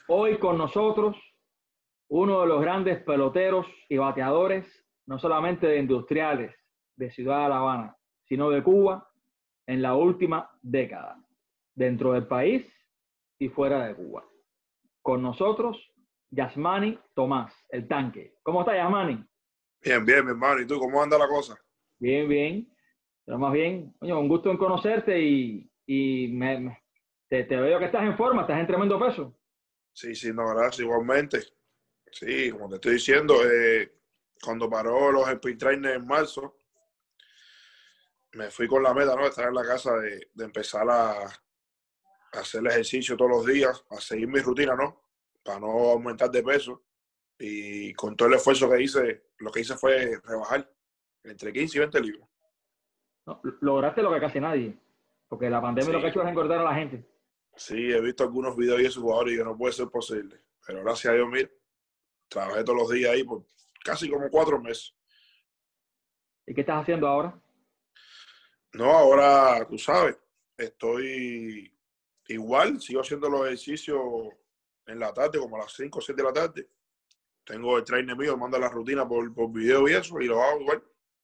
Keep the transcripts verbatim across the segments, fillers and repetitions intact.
Hoy con nosotros uno de los grandes peloteros y bateadores, no solamente de Industriales, de Ciudad de La Habana, sino de Cuba en la última década, dentro del país y fuera de Cuba. Con nosotros, Yasmani Tomás, el tanque. ¿Cómo está, Yasmani? Bien, bien, mi hermano. ¿Y tú cómo anda la cosa? Bien, bien. Pero más bien, coño, un gusto en conocerte y, y me, me, te, te veo que estás en forma, estás en tremendo peso. Sí, sí, no, gracias, igualmente. Sí, como te estoy diciendo, eh, cuando paró los speed trainers en marzo, me fui con la meta, ¿no? De estar en la casa, de, de empezar a, a hacer ejercicio todos los días, a seguir mi rutina, ¿no? Para no aumentar de peso. Y con todo el esfuerzo que hice, lo que hice fue rebajar entre quince y veinte libras. No, lograste lo que casi nadie, porque la pandemia lo que ha Sí, hecho es engordar a la gente. sí, he visto algunos videos y esos jugadores y que no puede ser posible. Pero gracias a Dios, mira, trabajé todos los días ahí por casi como cuatro meses. ¿Y qué estás haciendo ahora? No, ahora, tú sabes, estoy igual, sigo haciendo los ejercicios en la tarde, como a las cinco o siete de la tarde. Tengo el trainer mío, me manda la rutina por, por video y eso, y lo hago igual.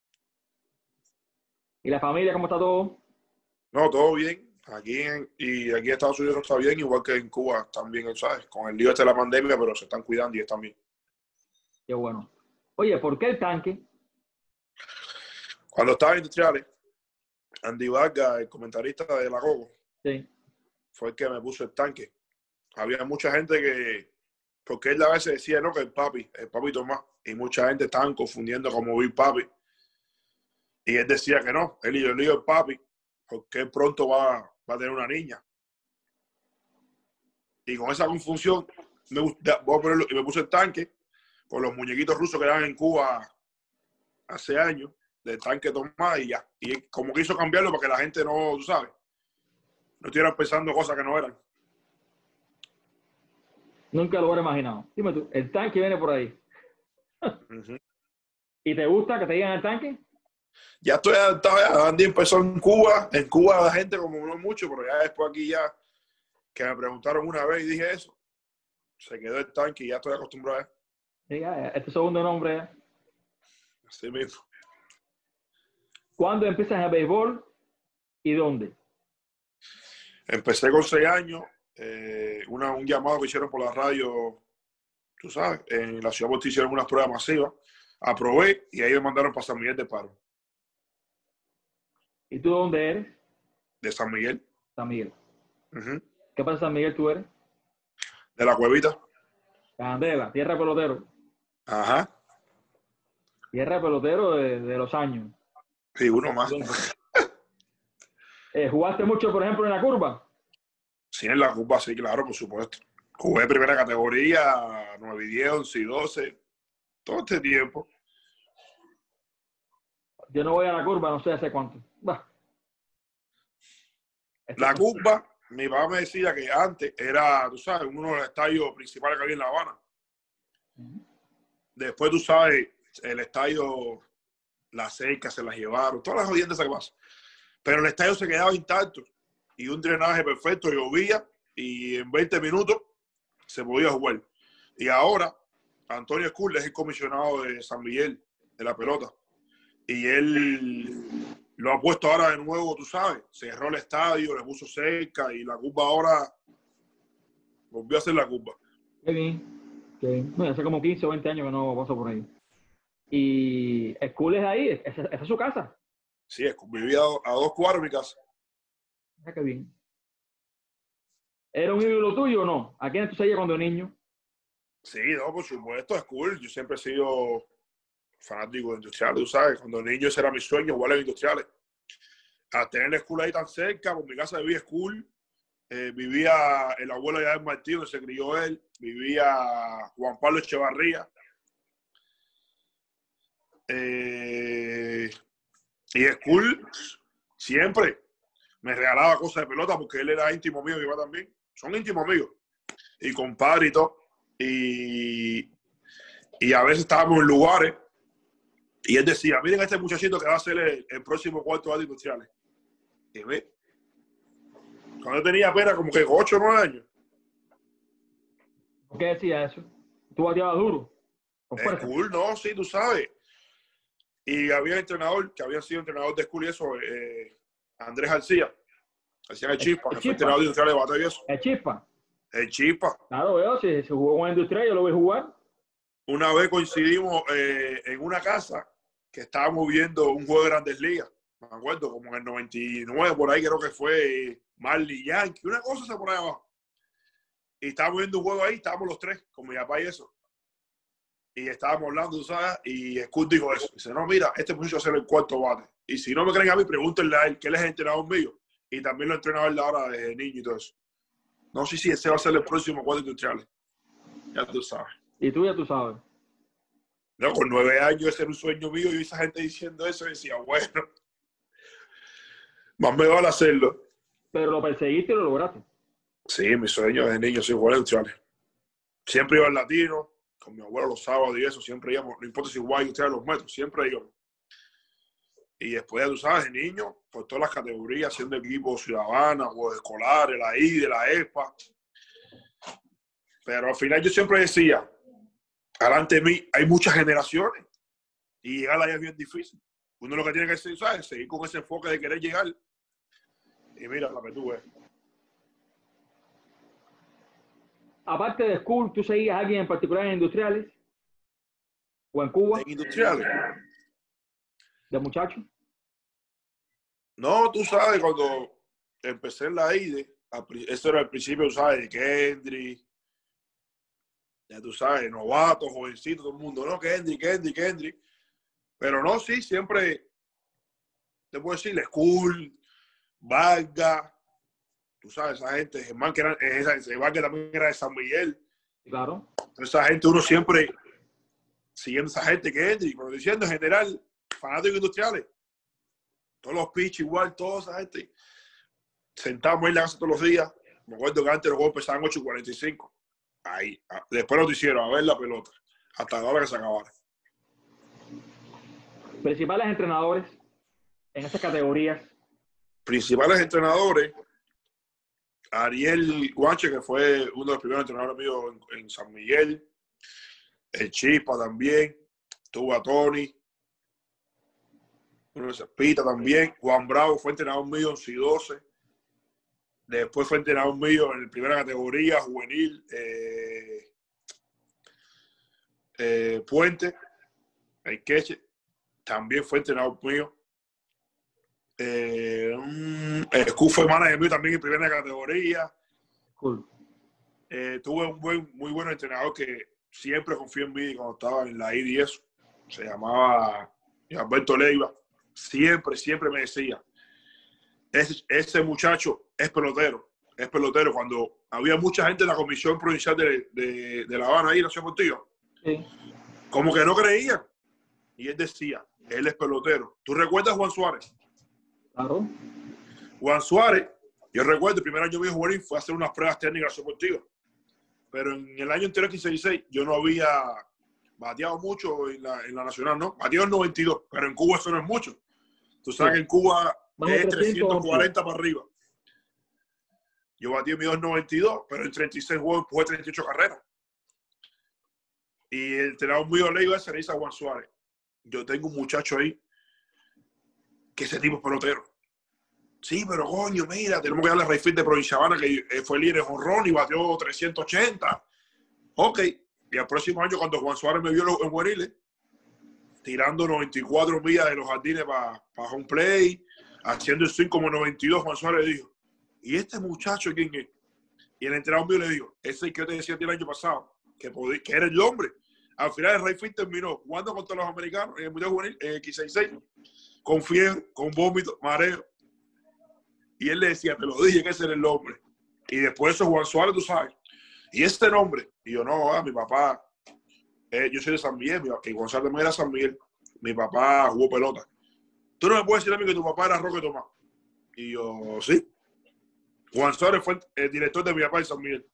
¿Y la familia, cómo está todo? No, todo bien. Aquí en, y aquí en Estados Unidos está bien, igual que en Cuba también, ¿sabes? Con el lío este de la pandemia, pero se están cuidando y están bien. Qué bueno. Oye, ¿por qué el tanque? Cuando estaba en Industriales, Andy Vargas, el comentarista de La Gogo, Sí. fue el que me puso el tanque. Había mucha gente que, porque él a veces decía, no, que el papi, el papi Tomás, y mucha gente estaban confundiendo como Big Papi. Y él decía que no, él y yo le digo el papi, porque él pronto va, va a tener una niña. Y con esa confusión, me, voy a ponerlo, y me puse el tanque por los muñequitos rusos que eran en Cuba hace años, del tanque Tomás, y ya. Y como quiso cambiarlo para que la gente no, tú sabes, no estuviera pensando cosas que no eran. Nunca lo hubiera imaginado. Dime tú, el tanque viene por ahí. Uh-huh. ¿Y te gusta que te digan el tanque? Ya estoy adaptado, ya. Andy empezó en Cuba, en Cuba la gente como no mucho, pero ya después aquí ya, que me preguntaron una vez y dije eso, se quedó el tanque y ya estoy acostumbrado. Sí, ya, este segundo nombre. ¿Eh? Así mismo. ¿Cuándo empiezas el béisbol y dónde? Empecé con seis años, eh, una, un llamado que hicieron por la radio, tú sabes, en la ciudad Boston hicieron unas pruebas masivas, aprobé y ahí me mandaron para San Miguel de Paro. ¿Y tú dónde eres? De San Miguel. San Miguel. Uh-huh. ¿Qué pasa San Miguel tú eres? De la Cuevita. Candela, tierra de pelotero. Ajá. Tierra de pelotero de, de los años. Sí, uno más. Eh, ¿Jugaste mucho, por ejemplo, en la curva? Sí, en la Cuba, sí, claro, por supuesto. Jugué primera categoría, nueve y diez, once y doce, todo este tiempo. Yo no voy a la curva, no sé hace cuánto. Bah. La Cuba, mi papá me decía que antes era, tú sabes, uno de los estadios principales que había en La Habana. Uh-huh. Después, tú sabes, el estadio, las cercas se las llevaron, todas las jodiendas que pasan. Pero el estadio se quedaba intacto y un drenaje perfecto, llovía y en veinte minutos se podía jugar. Y ahora, Antonio Escurra es el comisionado de San Miguel, de la pelota. Y él lo ha puesto ahora de nuevo, tú sabes, cerró el estadio, le puso cerca y la Cuba ahora volvió a ser la Cuba. Qué bien, qué bien. Bueno, hace como quince o veinte años que no paso por ahí. ¿Y School es ahí? ¿Esa, esa es su casa? Sí, vivía a dos cuadros de mi casa. Ah, qué bien. ¿Era un ídolo tuyo o no? ¿A quién tú seguías cuando niño? Sí, no, por supuesto, es cool. Yo siempre he sido fanático de Industriales, tú sabes. Cuando niño ese era mi sueño, jugar en Industriales. A tener la escuela ahí tan cerca, por mi casa vivía School. Eh, vivía el abuelo de Martín, donde se crió él. Vivía Juan Pablo Echevarría. Eh, y School siempre me regalaba cosas de pelota porque él era íntimo mío y yo también. Son íntimos míos. Y compadre y todo. Y, y a veces estábamos en lugares y él decía, miren a este muchachito que va a ser el, el próximo cuarto de Industriales. Y ve, cuando yo tenía apenas como que ocho o nueve años. ¿Qué decía eso? ¿Tú bateabas duro? ¿Con Es fuerza? cool, no, sí, tú sabes. Y había un entrenador que había sido entrenador de school y eso, eh, Andrés García, hacía el Chispa, ¿El que fue Chispa? entrenador de industrial de bateo y eso. ¿El Chispa? El Chispa. Claro, veo, si se jugó con Industrial, yo lo voy a jugar. Una vez coincidimos eh, en una casa que estábamos viendo un juego de Grandes Ligas. Me acuerdo, como en el noventa y nueve, por ahí creo que fue Marley Yankee, una cosa se por ahí abajo. Y estábamos viendo un juego ahí, estábamos los tres, con mi papá y eso. Y estábamos hablando, ¿sabes? Y Scott dijo eso. Dice, no, mira, este muchacho va a ser el cuarto bate. Y si no me creen a mí, pregúntenle a él, que él es el entrenador mío. Y también lo entrenaba él ahora desde niño y todo eso. No sé si ese va a ser el próximo cuadro industrial. Ya tú sabes. Y tú ya tú sabes. No, con nueve años ese era un sueño mío y esa gente diciendo eso y decía, bueno, más me vale hacerlo. Pero lo perseguiste y lo lograste. Sí, mi sueño desde niño soy jugador industrial. Siempre iba al latino, con mi abuelo los sábados y eso, siempre íbamos, no importa si igual industrial los metros, siempre íbamos. Y después, ya tú sabes, de niño, por todas las categorías, haciendo equipos ciudadanos, juegos escolares, la I D E, la E S P A. Pero al final yo siempre decía, delante de mí hay muchas generaciones y llegar allá es bien difícil. Uno lo que tiene que hacer, ¿sabes? Seguir con ese enfoque de querer llegar. Y mira, la que tú ves. Aparte de School, ¿tú seguías a alguien en particular en Industriales? ¿O en Cuba? En industriales. ¿De muchacho? No, tú sabes, cuando empecé en la I D E, eso era el principio, tú sabes, de Kendrick, ya tú sabes, novato, jovencito, todo el mundo, no, Kendrick, Kendrick, Kendrick. Pero no, sí, siempre, te puedo decir, School, Vargas, tú sabes, esa gente, Germán, que era, esa, ese Vargas también era de San Miguel. Claro. Entonces, esa gente, uno siempre siguiendo esa gente, Kendrick, pero diciendo en general, fanáticos industriales. Todos los pitch igual, toda esa gente. Sentamos en la casa todos los días. Me acuerdo que antes los juegos empezaban ocho y cuarenta y cinco. Ahí. Después nos hicieron a ver la pelota. Hasta la hora que se acabara. Principales entrenadores en esas categorías. Principales entrenadores. Ariel Guanche, que fue uno de los primeros entrenadores míos en, en San Miguel. El Chispa también. Tuvo a Tony. Pita también. Juan Bravo fue entrenador mío en C doce. Después fue entrenador mío en primera categoría, juvenil. Eh, eh, Puente, el Queche, también fue entrenador mío. Eh, el Q fue manager mío también en primera categoría. Cool. Eh, tuve un buen, muy buen entrenador que siempre confió en mí cuando estaba en la I D E y eso. Se llamaba Alberto Leiva. Siempre, siempre me decía, ese, ese muchacho es pelotero, es pelotero. Cuando había mucha gente en la comisión provincial de, de, de La Habana ahí, Nación Contigo, sí, como que no creían. Y él decía, él es pelotero. ¿Tú recuerdas a Juan Suárez? Claro. Juan Suárez, yo recuerdo, el primer año mío juvenil fue a hacer unas pruebas técnicas Nación Contigo. Pero en el año anterior, quince y seis, yo no había bateado mucho en la, en la nacional, ¿no? Bateado en noventa y dos, pero en Cuba eso no es mucho. Tú sabes sí, que en Cuba es trescientos cuarenta para arriba. Yo batí en mi dos noventa y dos, pero en treinta y seis juegos empujé treinta y ocho carreras. Y el entrenador mío le iba a ser a Juan Suárez. Yo tengo un muchacho ahí que ese tipo es pelotero. Sí, pero coño, mira, tenemos que darle a Rayfield de Provincia Habana, que fue líder en jonrón y batió trescientos ochenta. Ok. Y el próximo año, cuando Juan Suárez me vio en juveniles, tirando noventa y cuatro millas de los jardines para pa home play, haciendo el swing como noventa y dos, Juan Suárez le dijo, ¿y este muchacho quién es? Y el entrenador mío le dijo, ese es el que yo te decía el año pasado, que, podía, que era el hombre. Al final el Rayfield terminó jugando contra los americanos en el Mundial Juvenil, en el quince y seis, con fiebre, con vómito, mareo. Y él le decía, te lo dije que ese era el hombre. Y después eso Juan Suárez, tú sabes. Y este nombre, y yo no, ah, mi papá, eh, yo soy de San Miguel, y Juan Suárez también era San Miguel. Mi papá jugó pelota. Tú no me puedes decir a mí que tu papá era Roque Tomás. Y yo, sí. Juan Suárez fue el director de mi papá en San Miguel.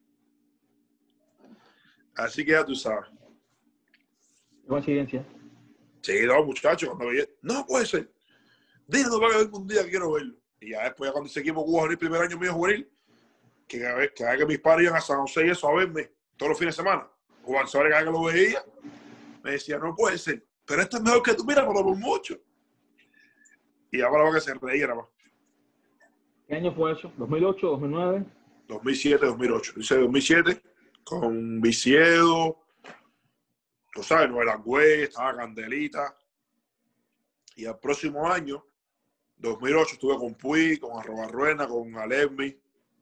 Así que ya tú sabes. Coincidencia. Sí, no, muchachos, cuando veía, no puede ser. Dile, no va a ver un día que quiero verlo. Y ya después, ya cuando ese equipo jugó el primer año mío juvenil, que cada vez que, que mis padres iban a San José y eso a verme, todos los fines de semana. Juan Suárez, cada vez que lo veía, me decía, no puede ser, pero este es mejor que tú, mira, pero por mucho. Y ahora que se reía nada más. ¿Qué año fue eso? ¿dos mil ocho, dos mil nueve? dos mil siete, dos mil ocho. Dice dos mil siete, con Viciedo, tú sabes, Noel Agüey, estaba Candelita. Y al próximo año, dos mil ocho, estuve con Puig, con Arrobarruena, con Alemmi,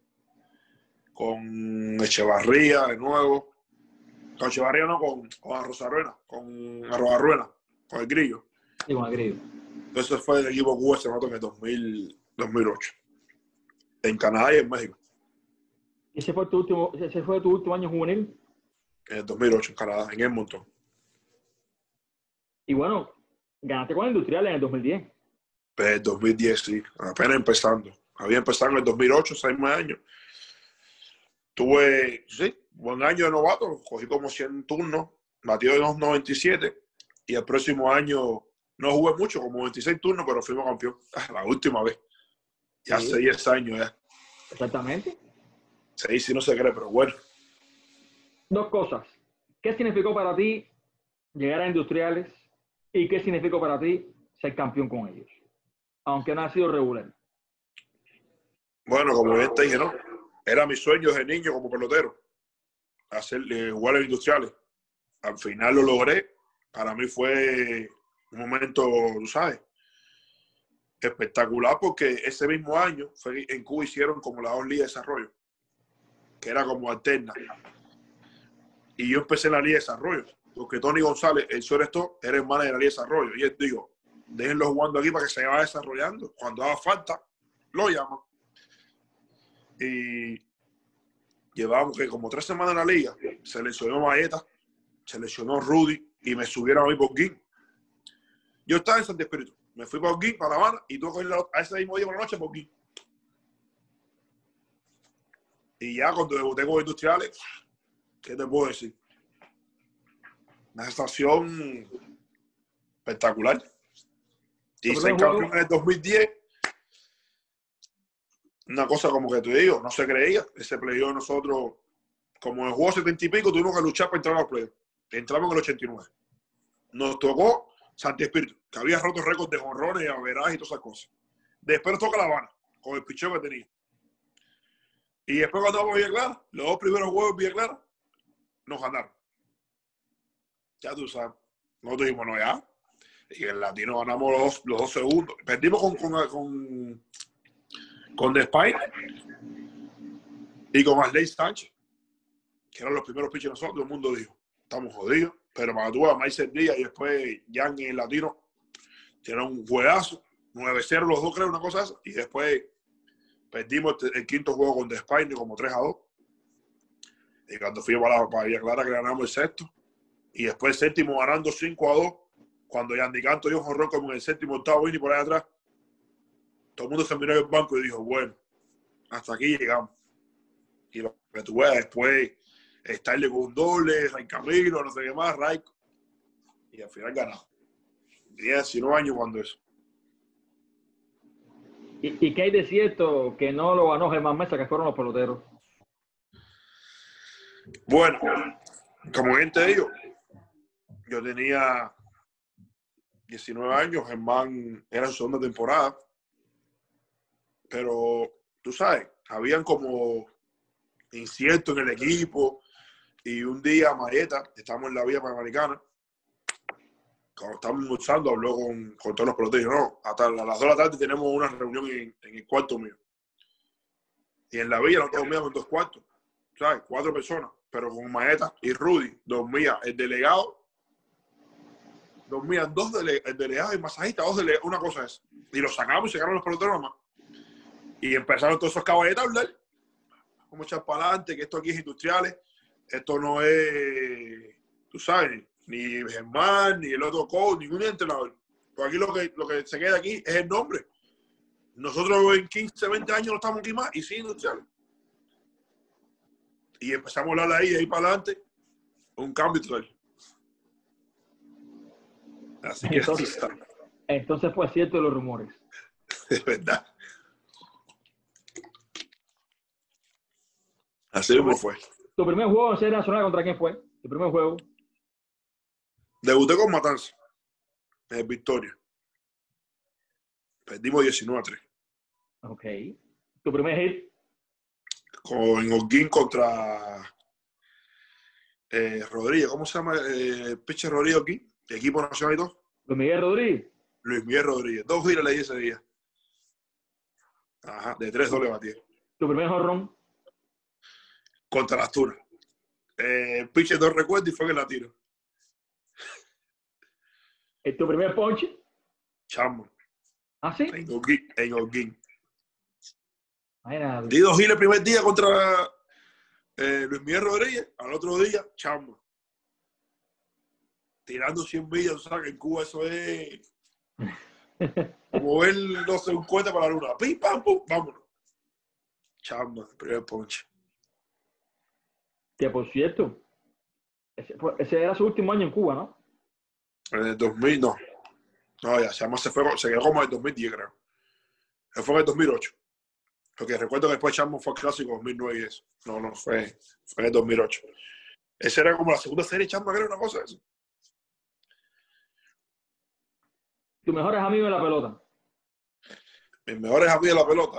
con Echevarría de nuevo. Con Echevarría no, con, con Arrozarruena, con Arrobarruena, con el Grillo. Sí, con el Grillo. Entonces fue el equipo Cuba ese rato en el dos mil, dos mil ocho. En Canadá y en México. ¿Y ese fue tu último, ese fue tu último año juvenil? En el dos mil ocho, en Canadá, en Edmonton. Y bueno, ganaste con el Industrial en el dos mil diez. Pues el dos mil diez, sí, apenas empezando. Había empezado en el dos mil ocho, seis más años. Tuve, sí, buen año de novato, cogí como cien turnos, batió de dos noventa y siete y el próximo año no jugué mucho, como veintiséis turnos, pero fuimos campeón. La última vez. Ya Sí. hace diez años ya. Exactamente. Sí, sí, no se cree, pero bueno. Dos cosas. ¿Qué significó para ti llegar a Industriales y qué significó para ti ser campeón con ellos? Aunque no ha sido regular. Bueno, como bien te dije, ¿no? Era mi sueño desde niño como pelotero, hacer, eh, jugar en Industriales. Al final lo logré. Para mí fue un momento, tú sabes, espectacular porque ese mismo año fue, en Cuba hicieron como la dos ligas de desarrollo, que era como alterna. Y yo empecé en la liga de desarrollo, porque Tony González, el shortstop, era el manager de la liga de desarrollo. Y él dijo, déjenlo jugando aquí para que se vaya desarrollando. Cuando haga falta, lo llaman. Y llevábamos que como tres semanas en la liga, se lesionó Maeta, se lesionó Rudy y me subieron a mí por Guín. Yo estaba en Santo Espíritu, me fui por Guín, para La Habana, y tuve que ir a ese mismo día por la noche por Guín. Y ya cuando debuté con Industriales, ¿qué te puedo decir? Una sensación espectacular. Y ser campeón en el dos mil diez, una cosa como que te digo, no se creía. Ese playoff nosotros, como en el juego setenta y pico, tuvimos que luchar para entrar al playoff. Entramos en el ochenta y nueve. Nos tocó Santi Espíritu, que había roto récords de jonrones, averajes y todas esas cosas. Después nos toca La Habana, con el picheo que tenía. Y después cuando vamos a Villa Clara, los dos primeros juegos en Villa Clara, nos ganaron. Ya tú sabes. Nosotros dijimos, no, ya. Y en el Latino ganamos los dos, los dos segundos. Perdimos con, con, con, con Despine y con Arley Sánchez, que eran los primeros pitchers de nosotros. Todo el mundo dijo, estamos jodidos. Pero para tú a Maíz Díaz y después Jan en el Latino, tienen un juegazo. nueve cero los dos, creo, una cosa esa. Y después perdimos el, el quinto juego con Despine como tres a dos. Y cuando fuimos para, para Villa Clara, que ganamos el sexto. Y después el séptimo ganando cinco a dos. Cuando Yandy Canto dio un jonrón como en el séptimo, octavo inning por ahí atrás. Todo el mundo se miró en el banco y dijo, bueno, hasta aquí llegamos. Y lo que tuve después, estarle con un doble, Ray Camilo, no sé qué más, Raico. Y al final ganamos. diecinueve años cuando eso. ¿Y, ¿Y qué hay de cierto que no lo ganó Germán Mesa, que fueron los peloteros? Bueno, como bien te digo, yo tenía diecinueve años, Germán era su segunda temporada, pero tú sabes, habían como inciertos en el equipo y un día Marieta, estamos en la Villa Panamericana, cuando estábamos almorzando, habló con, con todos los peloteros, no, hasta las dos de la tarde tenemos una reunión en, en el cuarto mío. Y en la Villa no dormíamos en dos cuartos, ¿sabes? Cuatro personas, pero con Maeta y Rudy dormía el delegado, dormían dos dele, el delegado y masajista, dos delegados, una cosa es. Y los sacamos y sacaron los peloteros nomás. Y empezaron todos esos caballeros a hablar, cómo echar para adelante, que esto aquí es Industriales, esto no es, tú sabes, ni Germán, ni el otro coach, ningún entrenador. Porque aquí lo que, lo que se queda aquí es el nombre. Nosotros en quince, veinte años no estamos aquí más y sí Industriales. Y empezamos a hablar ahí, de ahí para adelante, un cambio total. Así que entonces, entonces fue cierto los rumores. Es verdad. Así mismo fue. ¿Tu primer juego en serie nacional contra quién fue? ¿Tu primer juego? Debuté con Matanza, en Victoria. Perdimos diecinueve a tres. Ok. ¿Tu primer hit? Con Holguín contra eh, Rodríguez. ¿Cómo se llama el eh, pitcher Rodríguez aquí? Equipo nacional y todo. Luis Miguel Rodríguez. Luis Miguel Rodríguez. Dos giras le di ese día. Ajá, de tres doble batí. ¿Tu primer jonrón? Contra las Tunas. Eh, el pitcher no recuerdo y fue que la tiro. ¿Tu primer ponche? Chamo. ¿Ah, sí? En Holguín. En Holguín. Imagínate. Di dos giras el primer día contra eh, Luis Miguel Rodríguez. Al otro día, chamo. Tirando cien millas, ¿sabes? Que en Cuba eso es como ver, no sé, un cohete para la luna. Pim, pam, pum, vámonos. Chamba, primer ponche. Que por cierto, ese, fue, ese era su último año en Cuba, ¿no? En el dos mil, no. No, ya, se, llama, se, fue, se quedó como en el dos mil diez, creo. Se fue en el dos mil ocho. Porque recuerdo que después Chamba fue clásico en dos mil nueve y eso. No, no, fue, fue en el dos mil ocho. Esa era como la segunda serie Chamba, creo, una cosa de eso. ¿Tus mejores amigos de la pelota? Mis mejores amigos de la pelota.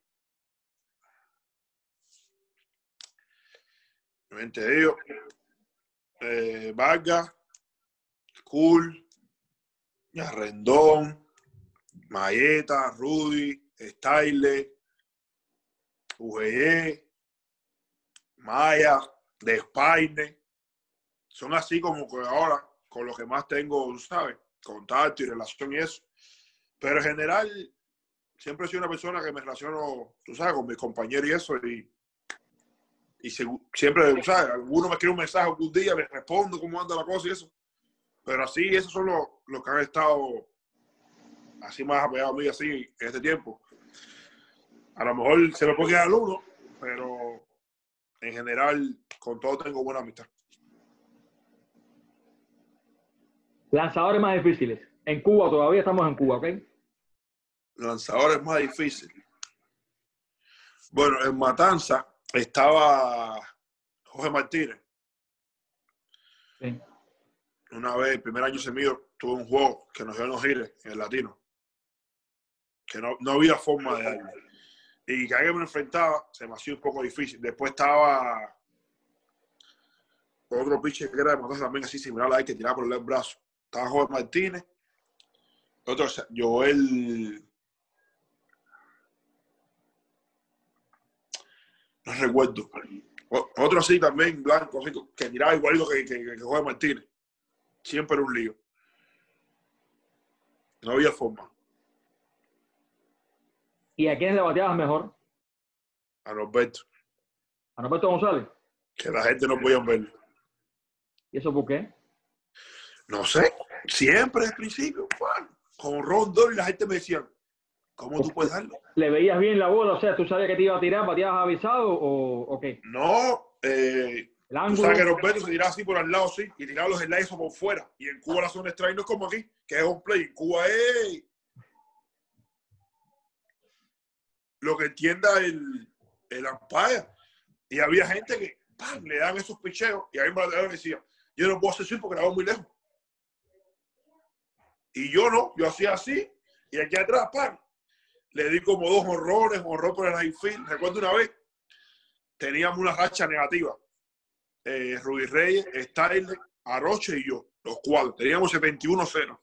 Te digo, eh, Vargas, Cool, Rendón, Mayeta, Rudy, Style, U G E, Maya, Despaine. Son así como que ahora, con los que más tengo, ¿sabes? Contacto y relación y eso. Pero en general, siempre he sido una persona que me relaciono, tú sabes, con mis compañeros y eso. Y, y siempre, ¿sabes? Alguno me escribe un mensaje algún día, me respondo cómo anda la cosa y eso. Pero así, esos son los, los que han estado así más apegados a mí, así, en este tiempo. A lo mejor se me puede quedar uno, pero en general, con todo tengo buena amistad. Lanzadores más difíciles. En Cuba, todavía estamos en Cuba, ¿ok? Lanzadores más difíciles. Bueno, en Matanza estaba Jorge Martínez. Sí. Una vez, el primer año ese mío, tuve un juego que nos dio unos gires en el Latino. Que no, no había forma de darle. Y cada vez que me enfrentaba, se me hacía un poco difícil. Después estaba otro pitcher que era de Matanza también así similar a él, que tiraba por el brazo. Estaba Jorge Martínez. Otro, Joel... No recuerdo. Otro así también, blanco, así, que tiraba igualito que, que, que Jorge Martínez. Siempre era un lío. No había forma. ¿Y a quiénes le bateabas mejor? A Norberto. ¿A Norberto González? Que la gente no podía verlo. ¿Y eso por qué? No sé. Siempre desde el principio, Juan, con Rondón y la gente me decía, ¿cómo tú puedes darlo? ¿Le veías bien la bola? O sea, ¿tú sabías que te iba a tirar, bateabas avisado o, o qué? No, eh, El ángulo. tú sabes que Norberto se tiraba así por al lado, sí, y tiraba los slides por fuera. Y en Cuba la zona strike no es como aquí, que es un play. En Cuba es lo que entienda el, el umpire. Y había gente que ¡pam!, le dan esos picheos y a mí me decía, yo no puedo hacer así porque la hago muy lejos. Y yo no, yo hacía así y aquí atrás, ¡pam!, le di como dos horrores, horror por el infield. Recuerdo una vez, teníamos una racha negativa. Eh, Rudy Reyes, Style, Aroche y yo, los cuatro. Teníamos setenta y uno cero.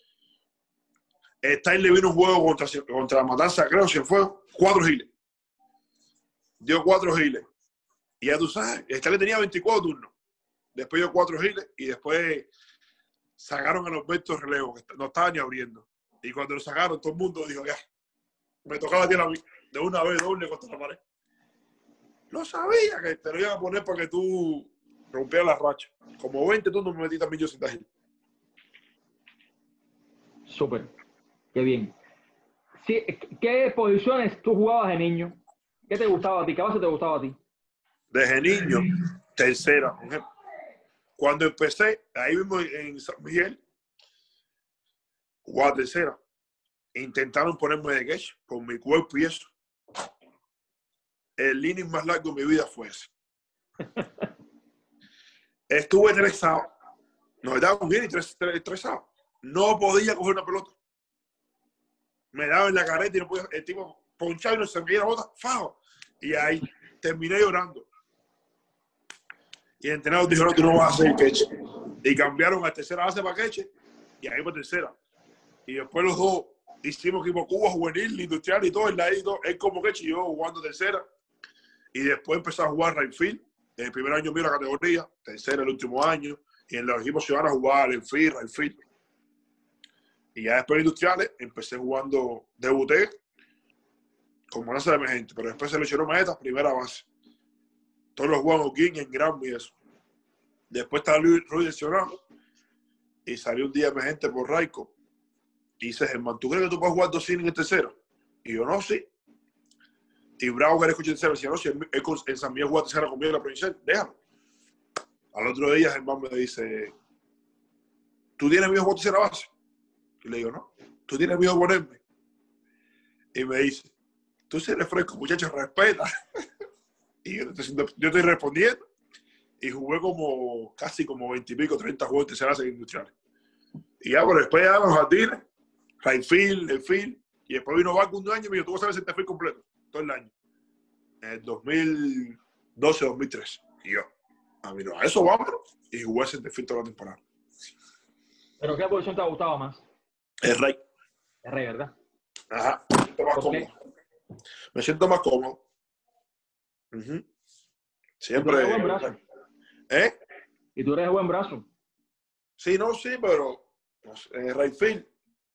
Style vino un juego contra, contra Matanza, creo, se fue cuatro giles. Dio cuatro giles. Y ya tú sabes, Style tenía veinticuatro turnos. Después dio cuatro giles y después sacaron a Norberto relevo, que no estaba ni abriendo. Y cuando lo sacaron, todo el mundo dijo, ya, me tocaba tirar a mí, de una vez doble contra la pared. Lo sabía que te lo iban a poner para que tú rompieras la racha. Como veinte turnos me metí también yo sin tajir. Súper. Qué bien. Sí, ¿qué posiciones tú jugabas de niño? ¿Qué te gustaba a ti? ¿Qué base te gustaba a ti? Desde niño, tercera. Por ejemplo. Cuando empecé, ahí mismo en San Miguel, jugaba tercera. Intentaron ponerme de catch con mi cuerpo y eso. El inning más largo de mi vida fue ese. Estuve tres sábados. Nos daban bien y tres, tres, tres sábados. No podía coger una pelota. Me daba en la careta y no podía. El tipo ponchaba y no se veía la bota. ¡Fao! Y ahí terminé llorando. Y el entrenador dijo, no, tú no vas a hacer queche. Y cambiaron a tercera base para queche y ahí para tercera. Y después los dos hicimos equipo Cuba, juvenil, industrial y todo. Él, él como queche y yo jugando tercera. Y después empecé a jugar right field. El primer año mío la categoría, tercera el último año. Y en los equipos ciudadanos jugaba el field, right field. Y ya después industriales empecé jugando, debuté como lanza de emergente, pero después seleccionó meta, primera base. Todos los jugamos aquí en Granby y eso. Después estaba Luis lesionado y salió un día emergente por Raico. Y dice, Germán, ¿tú crees que tú puedes jugar dos innings en tercero? Y yo, no, sí. Y Bravo, que era escuchar tercero, decía, no, si él, él en San Miguel juega tercera conmigo en la provincial, déjalo. Al otro día Germán me dice, ¿tú tienes miedo a jugar tercera base? Y le digo, no. ¿Tú tienes miedo a ponerme? Y me dice, tú si eres fresco, muchacho, respeta. Y yo, yo estoy respondiendo. Y jugué como, casi como veintipico, treinta juegos de tercera base industriales. Y ya, pero después ya los jardines, right field, el field. Y después vino Baco un año y me dijo, tú vas a hacer el center field completo, todo el año. En el dos mil doce, dos mil trece. Y yo, a mí no, a eso vámonos. Y jugué center field toda la temporada. ¿Pero qué posición te ha gustado más? El rey. El rey, ¿verdad? Ajá. Me siento más cómodo. Me siento más cómodo. Uh-huh. Siempre. ¿Y tú eres buen brazo? ¿Eh? ¿Y tú eres buen brazo? Sí, no, sí, pero no sé, en el right field,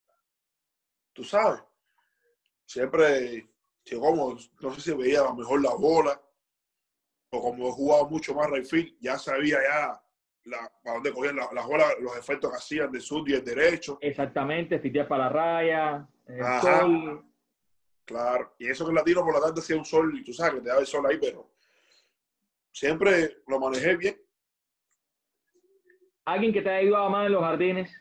tú sabes, siempre, yo como, no sé si veía a lo mejor la bola, o como he jugado mucho más right field, ya sabía ya la, para dónde cogían las la bolas, los efectos que hacían del sur y el derecho. Exactamente, fitear para la raya, el Ajá, sol. claro, y eso que el latino por la tarde hacía un sol, y tú sabes que te daba el sol ahí, pero siempre lo manejé bien. ¿Alguien que te haya ayudado más en los jardines?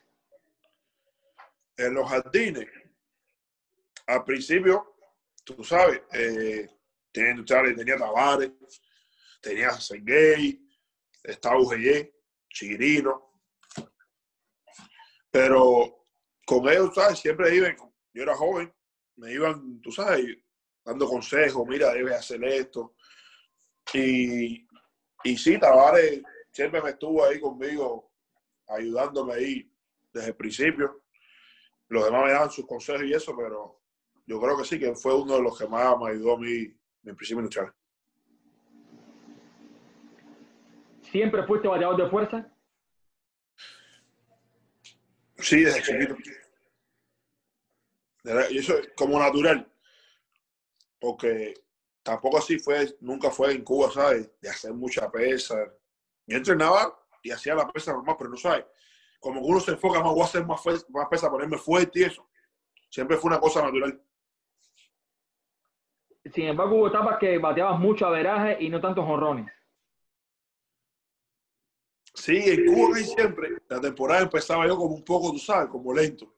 En los jardines, al principio, tú sabes, eh, tenía industriales, tenía Tavares, tenía Sergey, estaba U G Y, Chirino, pero con ellos, ¿sabes? Siempre iban, yo era joven, me iban, tú sabes, dando consejos, mira, debes hacer esto. Y, y sí, Tavares siempre me estuvo ahí conmigo, ayudándome ahí desde el principio. Los demás me daban sus consejos y eso, pero yo creo que sí, que fue uno de los que más me ayudó a mí en principio industrial. ¿Siempre fuiste bateador de fuerza? Sí, desde chiquito. Y eso es como natural, porque tampoco así fue, nunca fue en Cuba, ¿sabes? De hacer mucha pesa. Yo entrenaba y hacía la pesa normal, pero no sabes. Como que uno se enfoca más, voy a hacer más, más pesa, ponerme fuerte y eso. Siempre fue una cosa natural. Sin embargo, hubo etapas que bateabas mucho averaje y no tantos jonrones. Sí, en Cuba casi siempre, la temporada empezaba yo como un poco, tú sabes, como lento.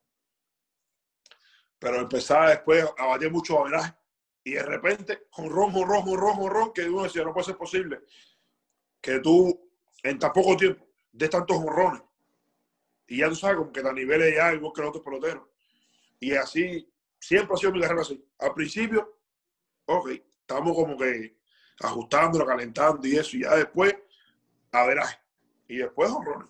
Pero empezaba después a bater mucho averaje. Y de repente, jonrón, jonrón, jonrón, jonrón, que uno decía, no puede ser posible que tú en tan poco tiempo des tantos jonrones. Y ya tú sabes, como que a niveles ya igual que los otros peloteros. Y así, siempre ha sido mi carrera así. Al principio, ok, estamos como que ajustando, calentando y eso. Y ya después, averaje. Y después, jonrones.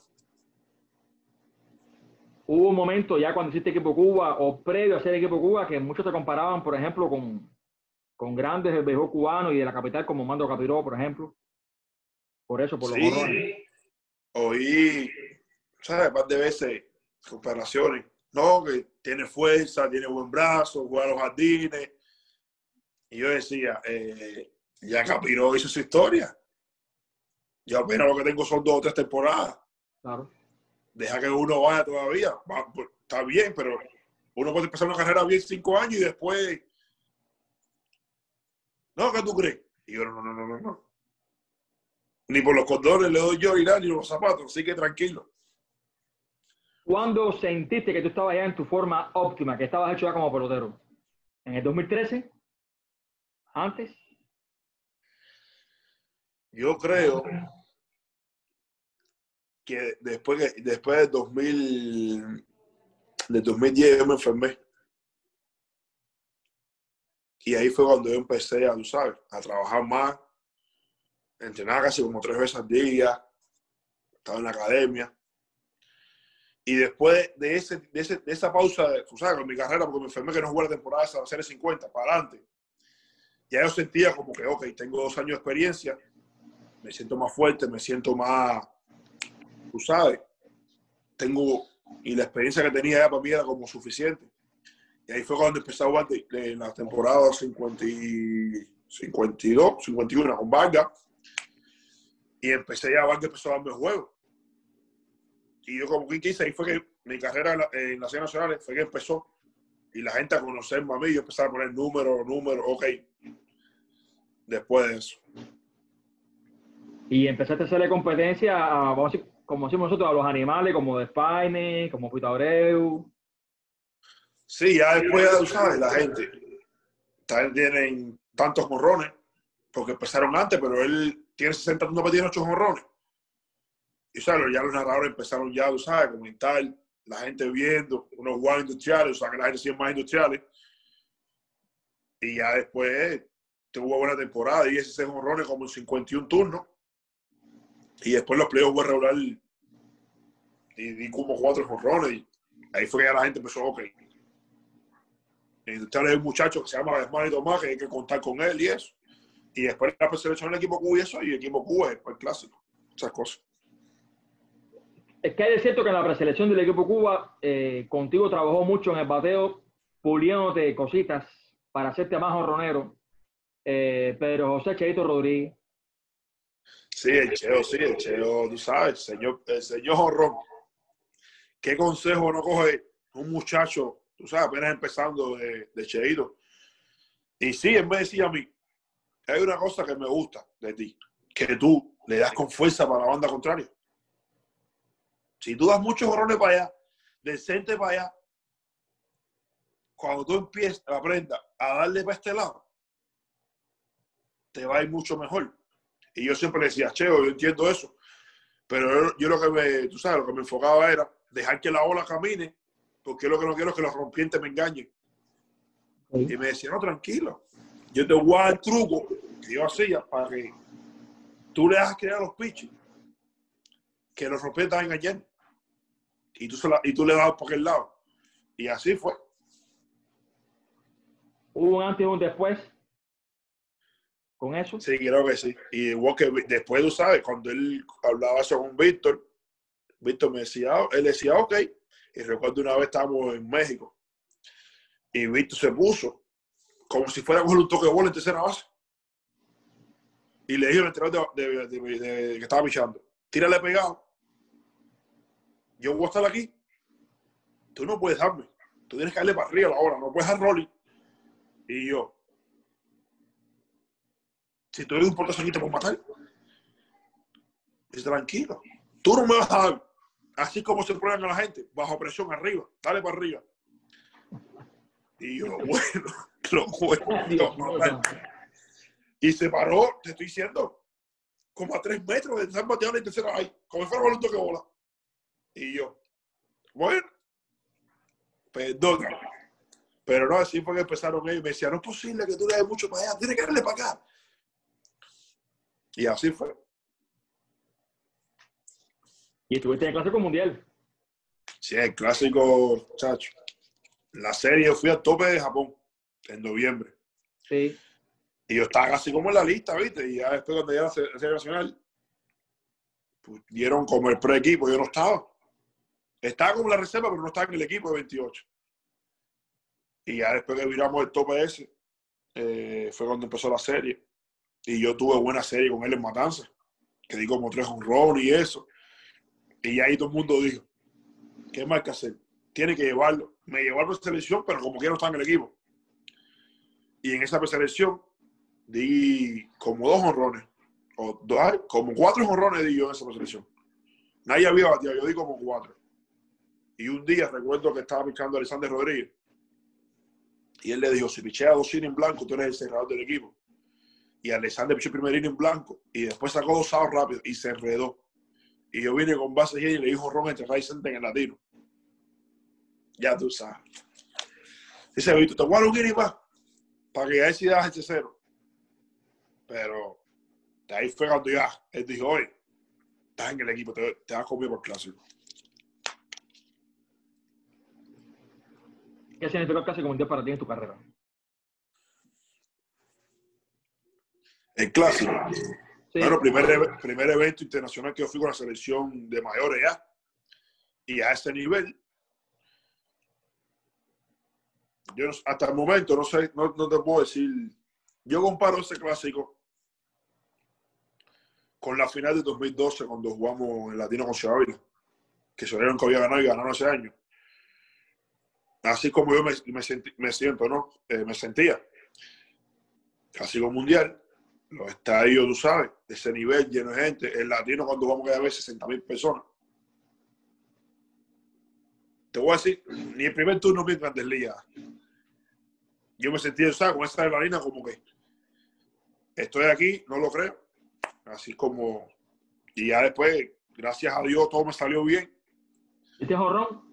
Hubo un momento ya cuando hiciste equipo Cuba o previo a ser equipo Cuba que muchos te comparaban, por ejemplo, con, con grandes del béisbol cubano y de la capital como Mando Capiró, por ejemplo. Por eso, por los Sí, jonrones. oí, ¿sabes? Un par de veces comparaciones. No, que tiene fuerza, tiene buen brazo, juega a los jardines. Y yo decía, eh, ya Capiró hizo su historia. Yo apenas lo que tengo son dos o tres temporadas. Claro. Deja que uno vaya todavía. Va, pues, está bien, pero uno puede empezar una carrera bien cinco años y después... No, ¿qué tú crees? Y yo, no, no, no, no, no. Ni por los cordones le doy yo ni nada, ni los zapatos, así que tranquilo. ¿Cuándo sentiste que tú estabas ya en tu forma óptima, que estabas hecho ya como pelotero? ¿En el dos mil trece? ¿Antes? Yo creo que después, que, después del dos mil, del dos mil diez yo me enfermé. Y ahí fue cuando yo empecé a, tú sabes, a trabajar más, a entrenar casi como tres veces al día, estaba en la academia. Y después de, ese, de, ese, de esa pausa, de, tú sabes, con mi carrera, porque me enfermé que no jugué la temporada esa, la serie cincuenta, para adelante, ya yo sentía como que, ok, tengo dos años de experiencia, me siento más fuerte, me siento más, tú sabes, tengo, y la experiencia que tenía ya para mí era como suficiente. Y ahí fue cuando empecé a jugar de, de, en la temporada cincuenta y, cincuenta y dos, cincuenta y uno con Vargas. Y empecé ya, Vargas empezó a darme juegos. Y yo como que hice, ahí fue que mi carrera en, la, en las series nacionales fue que empezó. Y la gente a conocerme a mí, yo empecé a poner números, números, ok. Después de eso. Y empezaste a hacerle competencia a, como decimos nosotros, a los animales, como de Spine, como Pito Abreu. Sí, ya después, tú sabes, la gente también tienen tantos jonrones, porque empezaron antes, pero él tiene sesenta turnos, pero tiene ocho jonrones. Y sabes, ya los narradores empezaron ya, tú sabes, a comentar, la gente viendo, unos jugadores industriales, o sea, que la gente sigue más industriales. Y ya después tuvo buena temporada, y dieciséis jonrones como en cincuenta y un turnos. Y después los playoffs fue regular y di como cuatro jonrones. Y ahí fue que ya la gente empezó, ok. Industriales hay un muchacho que se llama Germán y Tomás, que hay que contar con él y eso. Y después la selección del equipo Cuba y eso, y el equipo Cuba es el clásico. Esas cosas. Es que es cierto que en la preselección del equipo Cuba, eh, contigo trabajó mucho en el bateo, puliéndote cositas para hacerte más honronero. Eh, Pedro José Cheito Rodríguez. Sí, el Cheo, sí, el Cheo, tú sabes, el señor, el señor Jorrón. ¿Qué consejo no coge un muchacho, tú sabes, apenas empezando de, de Cheito? Y sí, él me decía a mí, hay una cosa que me gusta de ti, que tú le das con fuerza para la banda contraria. Si tú das muchos jorrones para allá, del centro para allá, cuando tú empieces, aprendas a darle para este lado, te va a ir mucho mejor. Y yo siempre le decía, Cheo, yo entiendo eso, pero yo, yo lo que me, tú sabes, lo que me enfocaba era dejar que la ola camine, porque lo que no quiero es que los rompientes me engañen. Sí. Y me decía, no, tranquilo, yo te voy a dar el truco que yo hacía para que tú le hagas creer a los pitches que los rompientes van a engañar. Y tú, la, y tú le das por aquel lado. Y así fue. ¿Hubo un antes y un después con eso? Sí, creo que sí. Y igual que después, tú sabes, cuando él hablaba eso con Víctor, Víctor me decía, él decía, ok. Y recuerdo una vez estábamos en México y Víctor se puso como si fuera a coger un toque de bola en tercera base. Y le dijo al entrenador de, de, de, de, de, que estaba pichando, tírale pegado. Yo voy a estar aquí. Tú no puedes darme. Tú tienes que darle para arriba ahora. No puedes dar rolling. Y yo, si tú eres un portazoñito por matar, dice, tranquilo. Tú no me vas a dar. Así como se prueban a la gente, bajo presión arriba. Dale para arriba. Y yo, bueno, lo cuento. Y se paró, te estoy diciendo, como a tres metros de estar bateando en tercera ahí, como si fuera un toque de bola. Y yo, bueno, perdón. Pero no, así fue que empezaron ellos. Me decían, no es posible que tú le des mucho para allá, tienes que darle para acá. Y así fue. ¿Y estuviste en el Clásico Mundial? Sí, el Clásico, chacho. La serie yo fui al tope de Japón en noviembre. Sí. Y yo estaba casi como en la lista, ¿viste? Y ya después cuando llega la serie nacional, pues dieron como el pre-equipo, yo no estaba. Estaba como en la reserva, pero no estaba en el equipo de veintiocho. Y ya después que viramos el tope ese, eh, fue cuando empezó la serie. Y yo tuve buena serie con él en Matanzas, que di como tres honrones y eso. Y ahí todo el mundo dijo, ¿qué más que hacer? Tiene que llevarlo. Me llevó a la selección, pero como quiera no está en el equipo. Y en esa preselección di como dos honrones. O dos, como cuatro honrones di yo en esa preselección. Nadie había batido, yo di como cuatro. Y un día recuerdo que estaba pichando a Alexander Rodríguez. Y él le dijo, si pichea dos innings en blanco, tú eres el cerrador del equipo. Y Alexander pichó el primer inning en blanco. Y después sacó dos outs rápido y se enredó. y yo vine con base y le di jonrón entre Ray Center en el latino. Ya tú sabes. Dice, Víctor, te voy a dar un inning más para que ya si das ese cero. Pero de ahí fue cuando ya él dijo, oye, estás en el equipo, te, te vas conmigo por el clásico. ¿Qué significó el clásico mundial para ti en tu carrera? El clásico. Sí. Bueno, primer, primer evento internacional que yo fui con la selección de mayores ya. Y a ese nivel, yo no, hasta el momento no sé, no, no te puedo decir. Yo comparo ese clásico con la final de dos mil doce cuando jugamos en Latino con Ciudad Ávila, que se vieron que había ganado y ganaron ese año. Así como yo me, me, senti, me siento, ¿no? Eh, me sentía. Clásico mundial, los estadios, tú sabes, de ese nivel, lleno de gente. El Latino cuando vamos a ver sesenta mil personas. Te voy a decir, ni el primer turno vi en Grandes Ligas. Yo me sentí, ¿sabes? Con esa adrenalina como que estoy aquí, no lo creo. Así como, y ya después, gracias a Dios, todo me salió bien. ¿Este jonrón?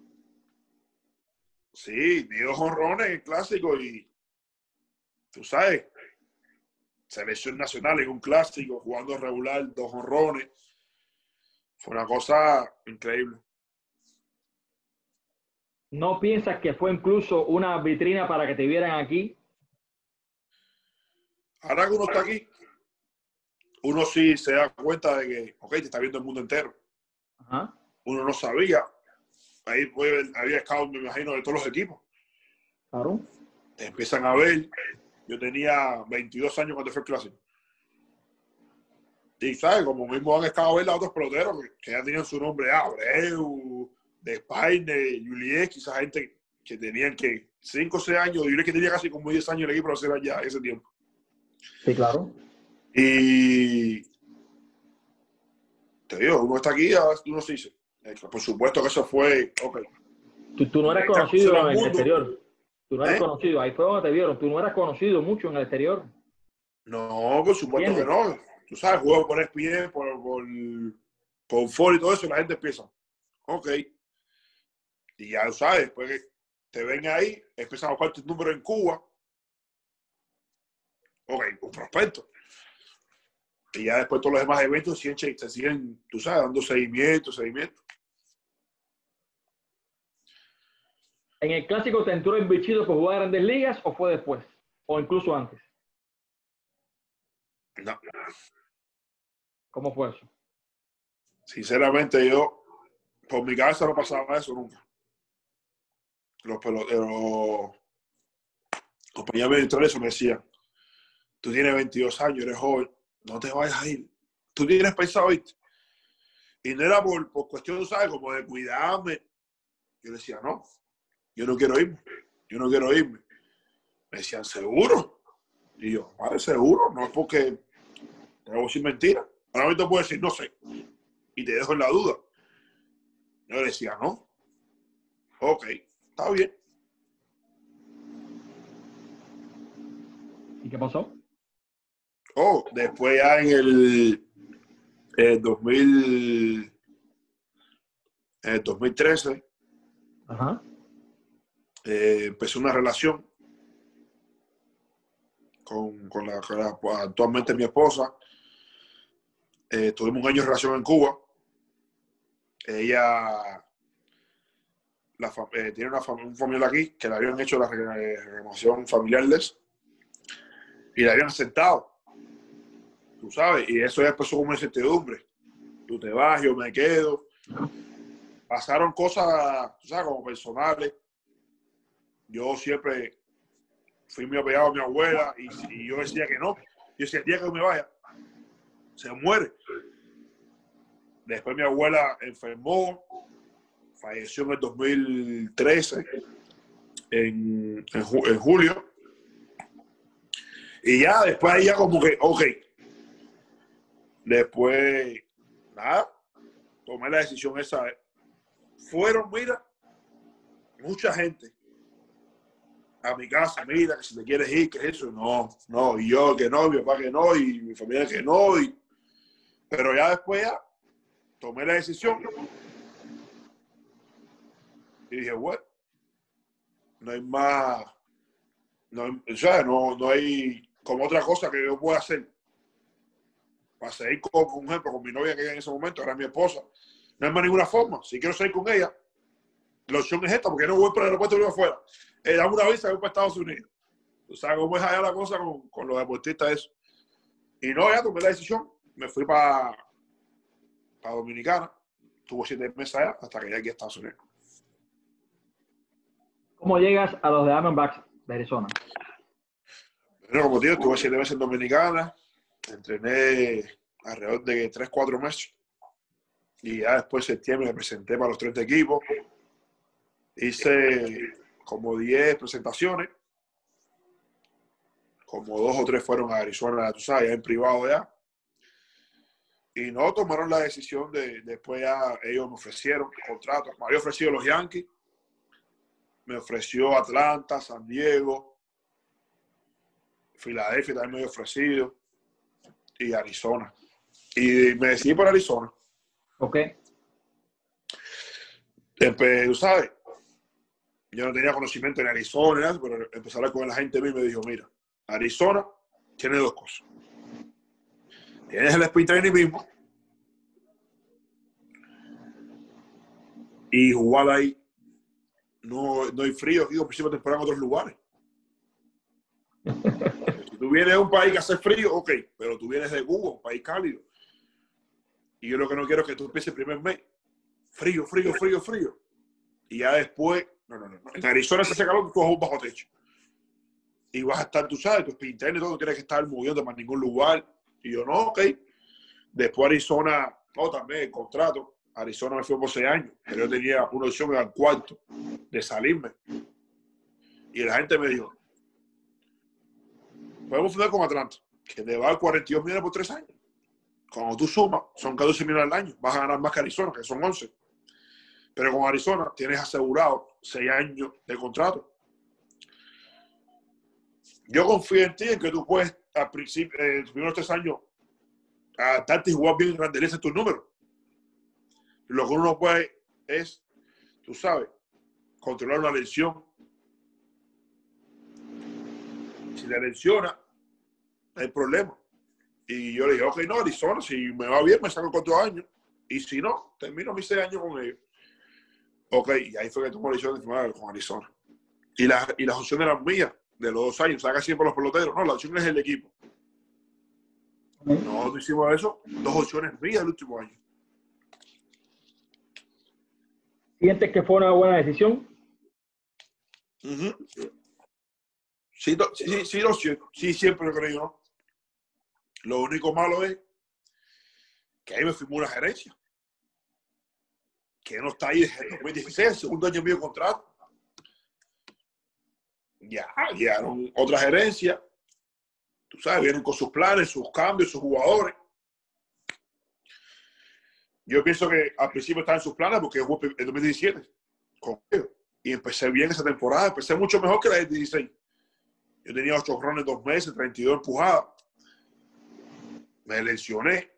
Sí, di dos jonrones en el clásico y tú sabes, selección nacional en un clásico, jugando regular, dos jonrones. Fue una cosa increíble. ¿No piensas que fue incluso una vitrina para que te vieran aquí? Ahora que uno está aquí, uno sí se da cuenta de que, ok, te está viendo el mundo entero. Ajá. Uno no sabía. Ahí pues, había scout, me imagino, de todos los equipos. Claro. Te empiezan a ver. Yo tenía veintidós años cuando fue el clásico. Y, ¿sabes? Como mismo han estado a ver a otros peloteros que, que ya tenían su nombre, Abreu, de Spaine, Juliet, esa gente que tenían que cinco o seis años, Juliet que tenía casi como diez años en el equipo, no será ya ese tiempo. Sí, claro. Y te digo, uno está aquí, uno se dice, por supuesto que eso fue, ok. Tú, tú no eres conocido en el exterior. Tú no eres ¿Eh? conocido, ahí fue donde te vieron. Tú no eras conocido mucho en el exterior. No, por supuesto que no. Tú sabes, juego por E S P N, por, por, por Ford y todo eso, y la gente empieza, ok. Y ya tú sabes, después que te ven ahí, empiezan a buscar tu número en Cuba. Ok, un prospecto. Y ya después todos los demás eventos siguen, se siguen, tú sabes, dando seguimiento, seguimiento. ¿En el clásico te entró el bichito por jugar a Grandes Ligas o fue después? ¿O incluso antes? No. ¿Cómo fue eso? Sinceramente, yo, por mi cabeza no pasaba eso nunca. Los peloteros, los compañeros de eso me decían, tú tienes veintidós años, eres joven, no te vayas a ir. Tú tienes pensado irte. Y no era por, por cuestión, ¿sabes? Como de cuidarme. Yo decía, no, yo no quiero irme. Yo no quiero irme. Me decían, ¿seguro? Y yo, vale, seguro. No es porque te voy a decir mentira. Ahora mismo te puedo decir, no sé. Y te dejo en la duda. Yo decía, no. Ok, está bien. ¿Y qué pasó? Oh, después ya en el, el dos mil, en el dos mil trece, Ajá. eh, empecé una relación con, con, la, con la actualmente mi esposa. Eh, tuvimos un año de relación en Cuba. Ella la, eh, tiene una, un familiar aquí que le habían hecho la remoción familiar y la habían aceptado. Tú sabes, y eso ya empezó como una incertidumbre. Tú te vas, yo me quedo. Pasaron cosas, tú sabes, como personales. Yo siempre fui muy apegado a mi abuela y, y yo decía que no. Yo decía, el día que me vaya, se muere. Después mi abuela enfermó, falleció en el dos mil trece, en, en, en julio. Y ya después ahí ya como que, ok. Después, nada, tomé la decisión esa. Fueron, mira, mucha gente a mi casa, mira, que si te quieres ir, que eso, no, no, y yo que no, y mi papá que no, y mi familia que no, y... pero ya después ya, tomé la decisión y dije, bueno, no hay más, no hay, o sea, no, no hay como otra cosa que yo pueda hacer para seguir con, con, ejemplo, con mi novia que en ese momento era mi esposa. No hay más ninguna forma. Si quiero seguir con ella, la opción es esta, porque no voy para el aeropuerto de afuera. Eh, dame una visa y voy para Estados Unidos. O sea, cómo es allá la cosa con, con los deportistas eso. Y no, ya tomé la decisión. Me fui para para Dominicana. Tuve siete meses allá hasta que llegué aquí a Estados Unidos. ¿Cómo llegas a los Diamondbacks de Arizona? Bueno, como te digo, tuve siete meses en Dominicana. Entrené alrededor de tres, cuatro meses. Y ya después de septiembre me presenté para los treinta equipos. Hice como diez presentaciones. Como dos o tres fueron a Arizona, tú sabes, ya en privado ya. Y no tomaron la decisión de, después ya ellos me ofrecieron contratos. Me había ofrecido los Yankees, me ofreció Atlanta, San Diego, Filadelfia también me había ofrecido, y Arizona. Y me decidí por Arizona. Ok. Empe, tú sabes, yo no tenía conocimiento en Arizona, pero empecé a hablar con la gente y me dijo, mira, Arizona tiene dos cosas. Tienes el speed training mismo y jugar ahí. No, no hay frío aquí, como principio de temporada en otros lugares. Si tú vienes de un país que hace frío, ok, pero tú vienes de Cuba, un país cálido. Y yo lo que no quiero es que tú empieces el primer mes. Frío, frío, frío, frío. Y ya después, no, no, no. En Arizona se hace calor, tú vas a un bajo techo. Y vas a estar, tú sabes, tus pintenes, todo, no tienes que estar moviendo para ningún lugar. Y yo, no, ok. Después Arizona, no, también el contrato. Arizona me fue por seis años, pero yo tenía una opción al cuarto de salirme. Y la gente me dijo, podemos fundar con Atlanta, que te va a dar cuarenta y dos millones por tres años. Cuando tú sumas, son catorce millones al año. Vas a ganar más que Arizona, que son once. Pero con Arizona tienes asegurado seis años de contrato. Yo confío en ti, en que tú puedes, al principio, en eh, los primeros tres años, adaptarte y jugar bien, grandecer tus números. Lo que uno no puede es, tú sabes, controlar una lesión. Si la lesiona, hay problema. Y yo le dije, ok, no, Arizona, si me va bien, me saco cuatro años. Y si no, termino mis seis años con ellos. Ok, y ahí fue que tomó la decisión de firmar con Arizona. Y, la, y las opciones eran mías, de los dos años. Saca siempre los peloteros. No, la opción es el equipo. Nosotros hicimos eso, dos opciones mías el último año. ¿Sientes que fue una buena decisión? Uh-huh. Sí, no, sí, sí, sí, no, sí, sí, siempre lo creo, ¿no? Lo único malo es que ahí me firmó una gerencia que no está ahí desde el dos mil dieciséis, el segundo año mío de contrato. Ya, llegaron otra gerencia, tú sabes, vienen con sus planes, sus cambios, sus jugadores. Yo pienso que al principio estaba en sus planes porque yo jugué en dos mil diecisiete con ellos y empecé bien esa temporada, empecé mucho mejor que la del dieciséis. Yo tenía ocho rones en dos meses, treinta y dos empujadas. Me lesioné.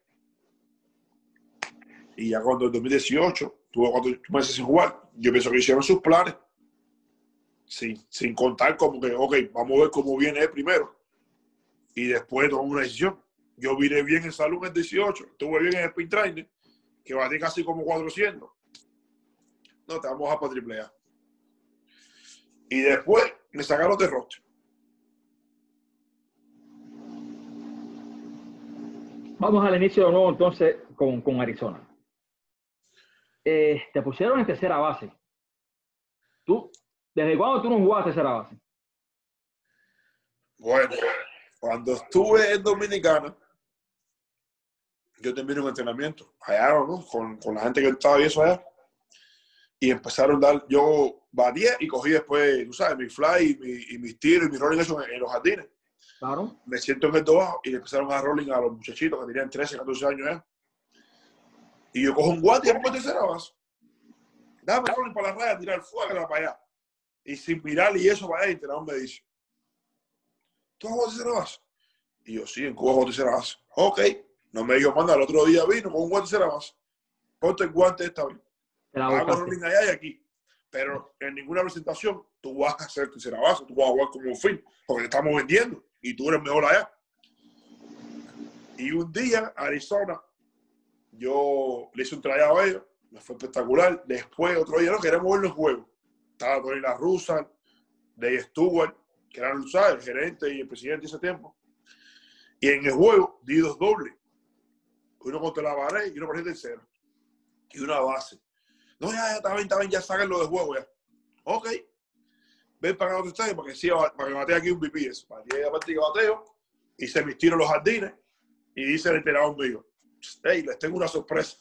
Y ya cuando en dos mil dieciocho tuve cuatro meses sin jugar, yo pienso que hicieron sus planes. Sin, sin contar como que, ok, vamos a ver cómo viene él primero. Y después tomamos una decisión. Yo vine bien en salud en el dieciocho, estuve bien en el sprint training, que batí casi como cuatrocientos. No, te vamos a para triple A. Y después me sacaron de roster. Vamos al inicio de nuevo entonces con, con Arizona. Eh, te pusieron en tercera base. ¿Tú, desde cuándo tú no jugabas tercera base? Bueno, cuando estuve en Dominicana, yo terminé un entrenamiento allá, ¿no? Con, con la gente que estaba y eso allá. Y empezaron a dar, yo batí y cogí después, tú sabes, mi fly y, mi, y mis tiros y mis rolling eso en, en los jardines. Claro. Me siento en el dobajo y le empezaron a dar rolling a los muchachitos que tenían trece, catorce años ya. Y yo cojo un guante y me pongo tercera base. Dame rolling para la raya, tirar fuego para allá. Y sin mirar y eso para allá, el entrenador me dice, ¿tú juegas tercera base? Y yo, sí, en Cuba juego tercera base. Ok. No me dijo, manda, el otro día vino con un guante tercera base. ponte el guante esta vez. Hago rolling allá y aquí. Pero en ninguna presentación tú vas a hacer tercera base, tú vas a jugar como un fin, porque te estamos vendiendo y tú eres mejor allá. Y un día, Arizona, yo le hice un tryout a ellos, me fue espectacular. Después, otro día, no queremos ver los juegos. Estaba Tony La Russa, Dave Stewart, que eran, ¿sabes?, el gerente y el presidente de ese tiempo. Y en el juego di dos dobles. Uno contra la pared y uno por tercero. Y una base. No, ya, ya, está bien, está bien, ya sáquenlo de juego ya. Ok. Ven para otro estadio para que sí, para que batee aquí un V P S. Para que aparte que bateo, hice mis tiros en los jardines y dice el entrenador mío, hey, les tengo una sorpresa.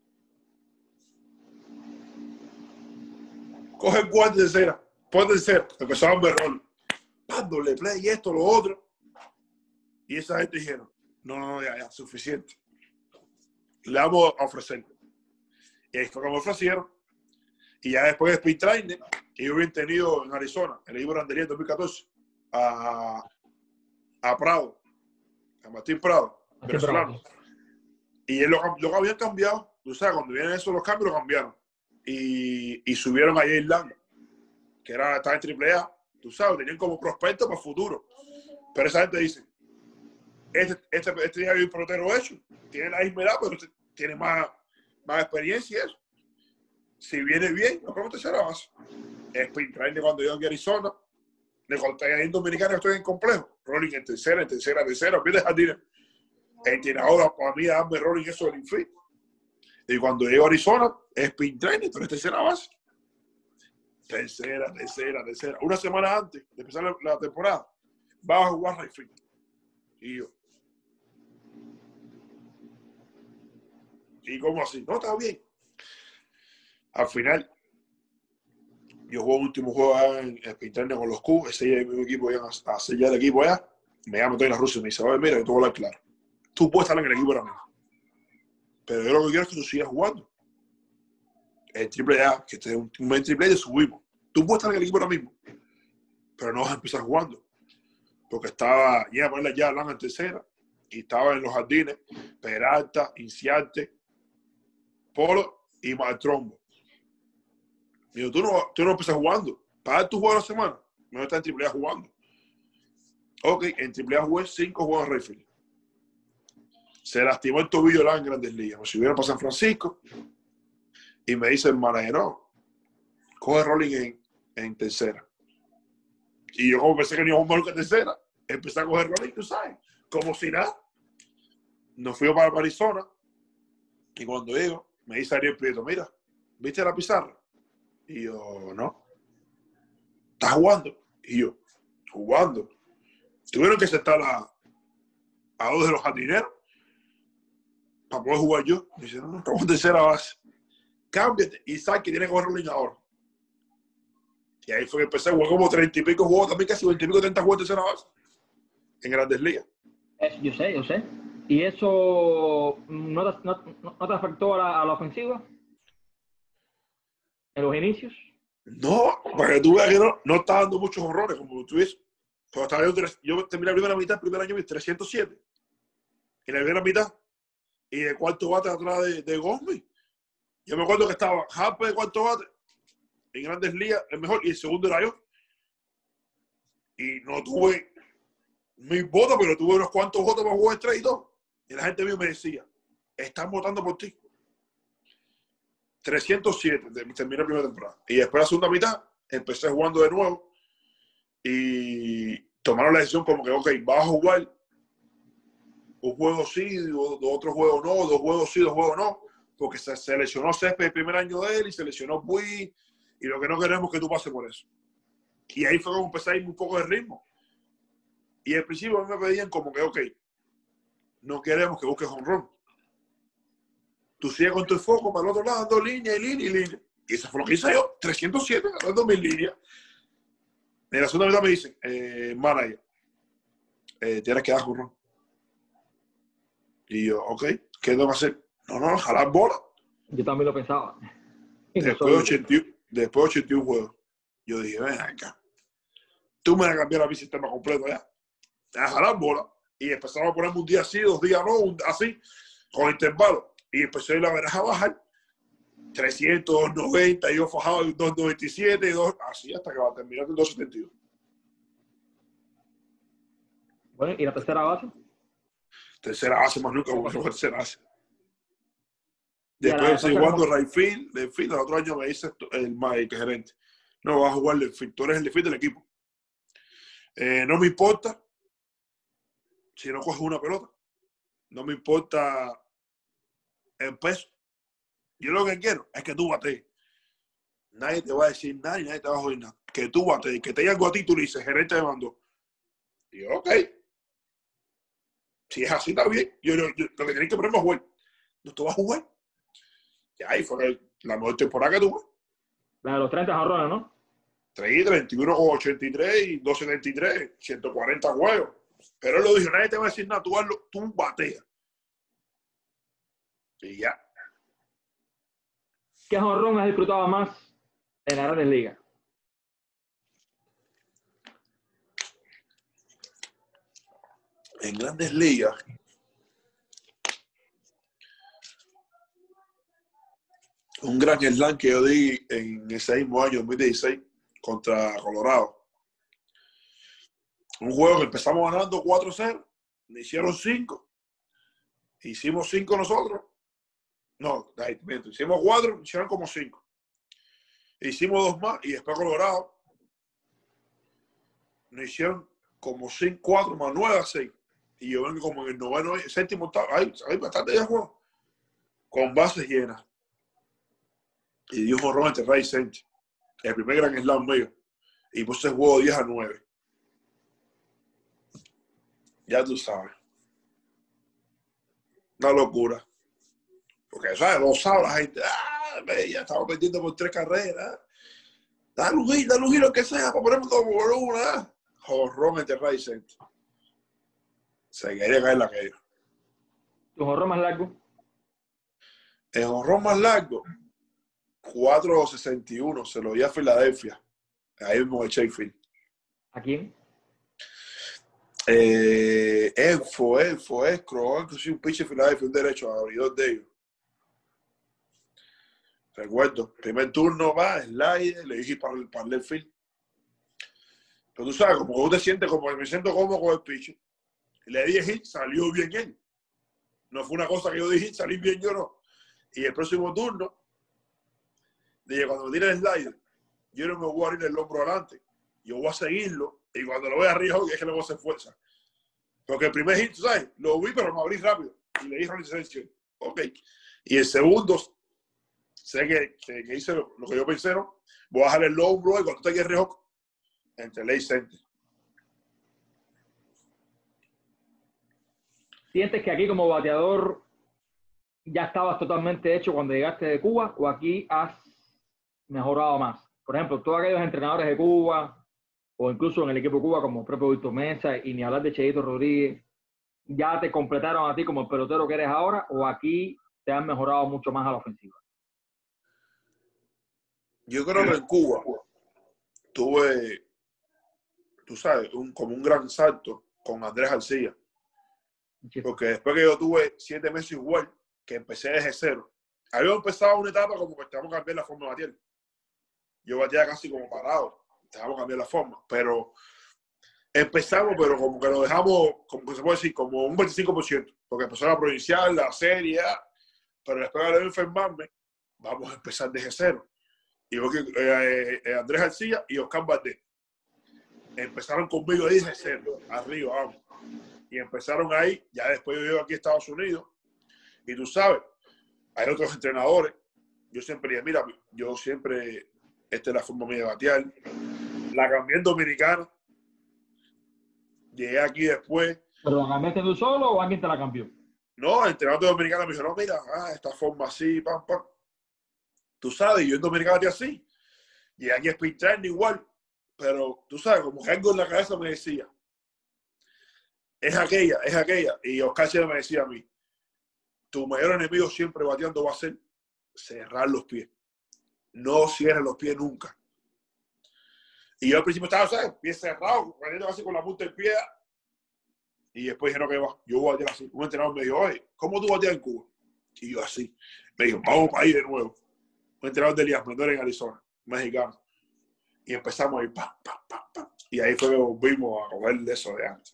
Coge el guante de cera, ponte el cero. Empezaron a ver rol. Dándole play y esto, lo otro. Y esa gente dijeron, no, no, no, ya, ya, suficiente. Le vamos a ofrecer. Y ahí fue que me ofrecieron. Y ya después de Speed Training, que yo había tenido en Arizona, en el Ivo Randería en dos mil catorce, a, a Prado, a Martín Prado, venezolano. Y él lo, lo habían cambiado. Tú sabes, cuando vienen esos los cambios, lo cambiaron. Y, y subieron a Jay Lang, que era, estaba en triple A. Tú sabes, tenían como prospecto para el futuro. Pero esa gente dice, este, este, este día hay un pelotero hecho, tiene la misma edad, pero tiene más, más experiencia y eso. Si viene bien, no como tercera base. Sprint Training cuando yo en Arizona, de cuando estoy en Dominicana, estoy en complejo. Rolling en tercera, en tercera, tercera, pide jardines. El tirador para mí, dame rolling eso del infield. Y cuando llego a Arizona, Sprint Training, tú eres tercera base. Tercera, tercera, tercera. Una semana antes de empezar la, la temporada, vas a jugar right field. Y yo. ¿Y cómo así? No, está bien. Al final, yo juego el último juego allá en Spinternia con los Cubs, ese día mi equipo iban a, a sellar el equipo allá, me llama Tony La Russa y me dice, oye, mira, yo te voy a hablar claro. Tú puedes estar en el equipo ahora mismo, pero yo lo que quiero es que tú sigas jugando. El triple A, que este es un, un triple A, te subimos. Tú puedes estar en el equipo ahora mismo, pero no vas a empezar jugando. Porque estaba, iba a ponerle ya a Lana en tercera, y estaba en los jardines, Peralta, Inciarte, Polo y Maltrombo. Me dijo, tú no, tú no empiezas jugando. Para tu juego a la semana, no estás en triple A jugando. Ok, en triple A jugué cinco juegos de Rayfield. Se lastimó el tobillo en Grandes Ligas. Me subieron para San Francisco y me dice el manager, no, coge rolling en, en tercera. Y yo como pensé que no iba a jugar que tercera, empecé a coger rolling, tú sabes, como si nada. Nos fuimos para Arizona y cuando llego, me dice Ariel Prieto, mira, ¿viste la pizarra? Y yo, no. ¿Estás jugando? Y yo, jugando. Tuvieron que sentar a, a dos de los jardineros para poder jugar yo. Me dice, no, no, estamos en tercera base. Cámbiate y sabes que tiene que jugar rolling ahora. Y ahí fue que empecé a jugar como treinta y pico juegos, también casi veinte y pico, treinta juegos en tercera base. En Grandes Ligas. Yo sé, yo sé. ¿Y eso no te, no, no te afectó a la, a la ofensiva? ¿En los inicios? No, para que tú veas que no, no está dando muchos horrores, como tú dices. Pero estaba yo, yo terminé la primera mitad, el primer año, trescientos siete. En la primera mitad. Y de cuarto bate atrás de, de Gosby. Yo me acuerdo que estaba Harper de cuarto bate. En Grandes Ligas, el mejor. Y el segundo era yo. Y no tuve mis votos, pero tuve unos cuantos votos para jugar tres y todo. Y la gente mío me decía, están votando por ti. trescientos siete, terminé la primera temporada. Y después la segunda mitad, empecé jugando de nuevo y tomaron la decisión como que, ok, vas a jugar un juego sí, otro juego no, dos juegos sí, dos juegos no, porque se seleccionó Césped el primer año de él y se lesionó Bui, y lo que no queremos es que tú pases por eso. Y ahí fue como empecé a irme un poco de ritmo. Y al principio me pedían como que, ok, no queremos que busques home run. Tú sigues con tu foco para el otro lado, dando línea y línea y línea. Y eso fue lo que hice yo, trescientos siete, dando mil líneas. En la segunda mitad me dicen, eh, manager, eh, tienes que dar home run. Y yo, ok, ¿qué tengo que hacer? No, no, jalar bola. Yo también lo pensaba. Después de ochenta y uno, después de ochenta y uno juegos, yo dije, ven acá, tú me vas a cambiar a mi sistema completo ya. A jalar bola. Y empezamos a ponerme un día así, dos días no, un, así, con intervalos. Y empecé la veraja a bajar. trescientos noventa, y yo fajaba en doscientos noventa y siete, dos, así hasta que va a terminar en doscientos setenta y dos. Bueno, ¿y la tercera base? Tercera base, más nunca voy a tercera base. ¿Y a la Después estoy defensa jugando cómo? right field, left field, el otro año me dice el, el gerente, no, vas a jugar left field, tú eres el left field del equipo. Eh, no me importa si no coges una pelota, no me importa el peso. Yo lo que quiero es que tú batees. Nadie te va a decir nada y nadie te va a joder nada. Que tú batees, que te diga algo a ti, tú le dices, gerente me mandó. Y yo, ok. Si es así, está bien. Yo, yo, yo lo que tienes que ponerme a jugar. No te vas a jugar. Y ahí fue la mejor temporada que tuve. La de los treinta jonrones, ¿no? tres, treinta y uno con ochenta y tres y doscientos setenta y tres, ciento cuarenta juegos. Pero él lo dijo, nadie te va a decir nada, tú, hazlo, tú bateas. Y ya. ¿Qué jonrón has disfrutado más en las Grandes Ligas? En Grandes Ligas, un gran slam que yo di en ese mismo año, dos mil dieciséis, contra Colorado. Un juego que empezamos ganando cuatro cero, me hicieron cinco, hicimos cinco nosotros. No, hicimos cuatro, me hicieron como cinco. Hicimos dos más y después Colorado nos hicieron como cinco, cuatro más nueve a seis. Y yo vengo como en el noveno, séptimo, octavo, hay, hay bastante de juego, con bases llenas. Y dio un jorrón entre Ray Center, el primer gran slam mío. Y puse el juego diez a nueve. Ya tú sabes. Una locura. Porque, ¿sabes? Lo sabes, la gente, ah, ya estamos perdiendo por tres carreras. Dale un giro, dale un giro que sea, para ponerme todo por una. Jorrón entre Ray Center. Se quería caer la caída. ¿Tu jonrón más largo? El jorrón más largo, cuatro sesenta y uno, se lo di a Filadelfia. Ahí mismo el Sheffield. ¿A quién? Eh, Elfo, Elfo, Escro, inclusive un pitcher de Filadelfia, un derecho, abridor de ellos. Recuerdo, primer turno va, slide, le dije para el, para el left field. Pero tú sabes, como tú te sientes, como me siento cómodo con el pitcher. Le di hit, salió bien él. No fue una cosa que yo dije, salí bien yo no. Y el próximo turno, dije, cuando me tire el slider, yo no me voy a abrir el hombro adelante. Yo voy a seguirlo. Y cuando lo vea arriba, es que le voy a hacer fuerza. Porque el primer hit, ¿sabes? Lo vi, pero me abrí rápido. Y le dije a la licencia, ok. Y el segundo, sé que, que, que hice lo, lo que yo pensé, ¿no? Voy a bajar el hombro y cuando esté aquí el entre ley center. ¿Sientes que aquí como bateador ya estabas totalmente hecho cuando llegaste de Cuba o aquí has mejorado más? Por ejemplo, todos aquellos entrenadores de Cuba o incluso en el equipo de Cuba como propio Víctor Mesa y ni hablar de Cheito Rodríguez, ¿ya te completaron a ti como el pelotero que eres ahora o aquí te han mejorado mucho más a la ofensiva? Yo creo que en Cuba tuve, tú sabes, un, como un gran salto con Andrés García. Porque después que yo tuve siete meses igual, que empecé desde cero, había empezado una etapa como que teníamos que cambiar la forma de batear. Yo batía casi como parado, teníamos que cambiar la forma, pero empezamos, pero como que lo dejamos, como que se puede decir, como un veinticinco por ciento, porque empezó la provincial, la serie, pero después de enfermarme, vamos a empezar desde cero. Y yo que eh, eh, Andrés García y Oscar Valdés empezaron conmigo ahí desde cero, arriba, vamos. Y empezaron ahí, ya después yo llego aquí a Estados Unidos, y tú sabes, hay otros entrenadores, yo siempre dije, mira, yo siempre, esta es la forma mía de batear, la cambié en Dominicana, llegué aquí después. ¿Pero la cambiaste tú solo o alguien te la cambió? No, el entrenador de Dominicana me dijo, no, mira, ah, esta forma así, pam, pam. Tú sabes, yo en Dominicana bateé así, y aquí es pinchar igual, pero tú sabes, como que algo en la cabeza me decía, es aquella, es aquella. Y Oscar siempre me decía a mí, tu mayor enemigo siempre bateando va a ser cerrar los pies. No cierres los pies nunca. Y yo al principio estaba, ¿sabes? Pies cerrados, bateando así con la punta del pie. Y después dije, no, que va, yo voy a batear así. Un entrenador me dijo, oye, ¿cómo tú bateas en Cuba? Y yo así. Me dijo, vamos para ahí de nuevo. un entrenador de Elías Mendoza en Arizona, mexicano. Y empezamos a ir, pa, pa, pa, pa. Y ahí fue que volvimos a coger de eso de antes.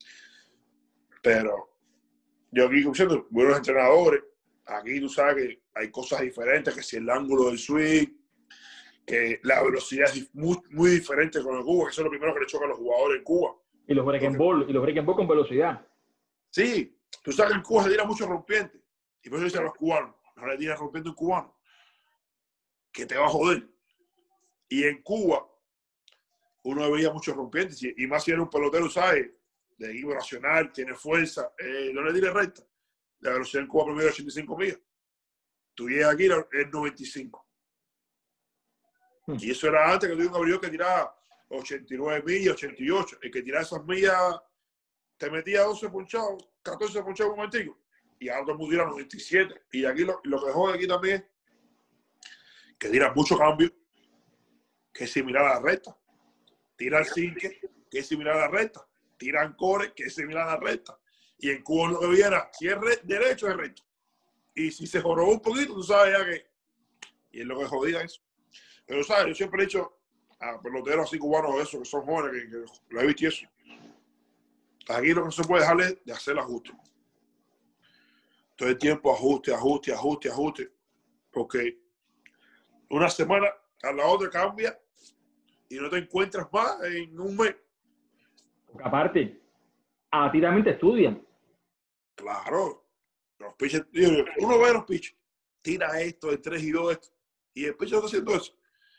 Pero yo aquí, como siendo buenos entrenadores, aquí tú sabes que hay cosas diferentes, que si el ángulo del swing, que la velocidad es muy, muy diferente con el Cuba, que eso es lo primero que le choca a los jugadores en Cuba. Y los break and ball, y los break and ball con velocidad. Sí, tú sabes que en Cuba se tira mucho rompiente. Y por eso dicen a los cubanos, no le tiras rompiendo un cubano, que te va a joder. Y en Cuba, uno veía muchos rompientes, y más si era un pelotero, ¿sabes? De equipo nacional, tiene fuerza, eh, no le tires recta. La velocidad en Cuba promedio es ochenta y cinco millas. Tú llegas aquí, es noventa y cinco. Hmm. Y eso era antes que tuviera un abridor que tiraba ochenta y nueve millas, ochenta y ocho. El que tiraba esas millas te metía doce ponchados, catorce ponchados un momentico. Y ahora todo el mundo tira noventa y siete. Y aquí lo, lo que jode aquí también es que tira mucho cambio, que es similar a la recta. Tira el sinque, que es similar a la recta. Tira core, que es similar a la recta. Y en Cuba lo que viera, si es re, derecho, es recto. Y si se jorobó un poquito, tú sabes ya que... Y es lo que jodía eso. Pero, ¿sabes? Yo siempre he dicho a peloteros así cubanos de esos, que son jóvenes, que, que lo he visto eso. Aquí lo que no se puede dejar es de hacer el ajuste. Todo el tiempo ajuste, ajuste, ajuste, ajuste. Porque una semana a la otra cambia y no te encuentras más en un mes. Porque aparte, a ti también te estudian. Claro. Los pitchers, uno ve a los pitchers, tira esto, de tres y dos esto. Y el pitcher está haciendo eso.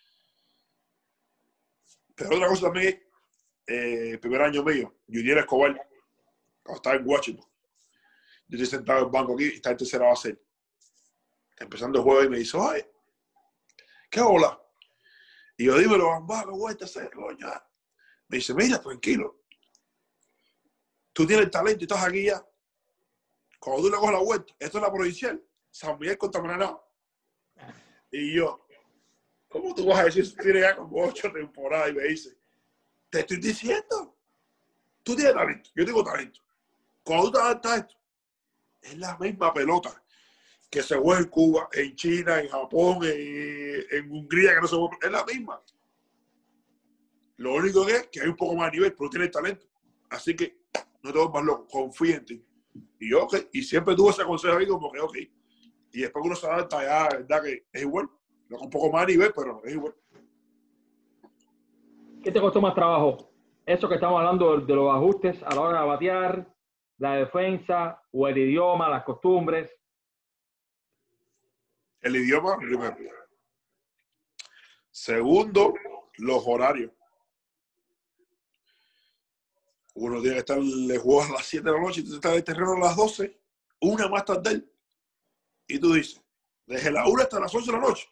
Pero otra cosa también, eh, el primer año mío, Junior Escobar, cuando estaba en Washington. Yo estoy sentado en el banco aquí y está en tercera base. Empezando el juego y me dice, oye, ¿qué hola? Y yo, dímelo, Bamba, ¿qué vuelta a hacer, coño? Me dice, mira, tranquilo. Tú tienes el talento y estás aquí ya. Cuando tú le coges la vuelta, esto es la provincial, San Miguel contra Mananao. Y yo, ¿cómo tú vas a decir si tienes ya como ocho temporadas? Y me dice, te estoy diciendo, tú tienes talento, yo tengo talento. Cuando tú te adaptas a esto, es la misma pelota que se juega en Cuba, en China, en Japón, en, en Hungría, que no se juega, es la misma. Lo único que es que hay un poco más de nivel, pero tienes talento. Así que no te vuelvas loco, confía en ti. Y yo, ok, y siempre tuve ese consejo ahí como que, ok. Y después que uno se adapta, ya, verdad que es igual. Un poco más de nivel, pero es igual. ¿Qué te costó más trabajo? Eso que estamos hablando de los ajustes a la hora de batear, la defensa, o el idioma, las costumbres. El idioma, primero. Segundo, los horarios. Uno tiene que estar le juegas a las siete de la noche y tú estás en el terreno a las doce, una más tarde. Y tú dices, desde la una hasta las once de la noche.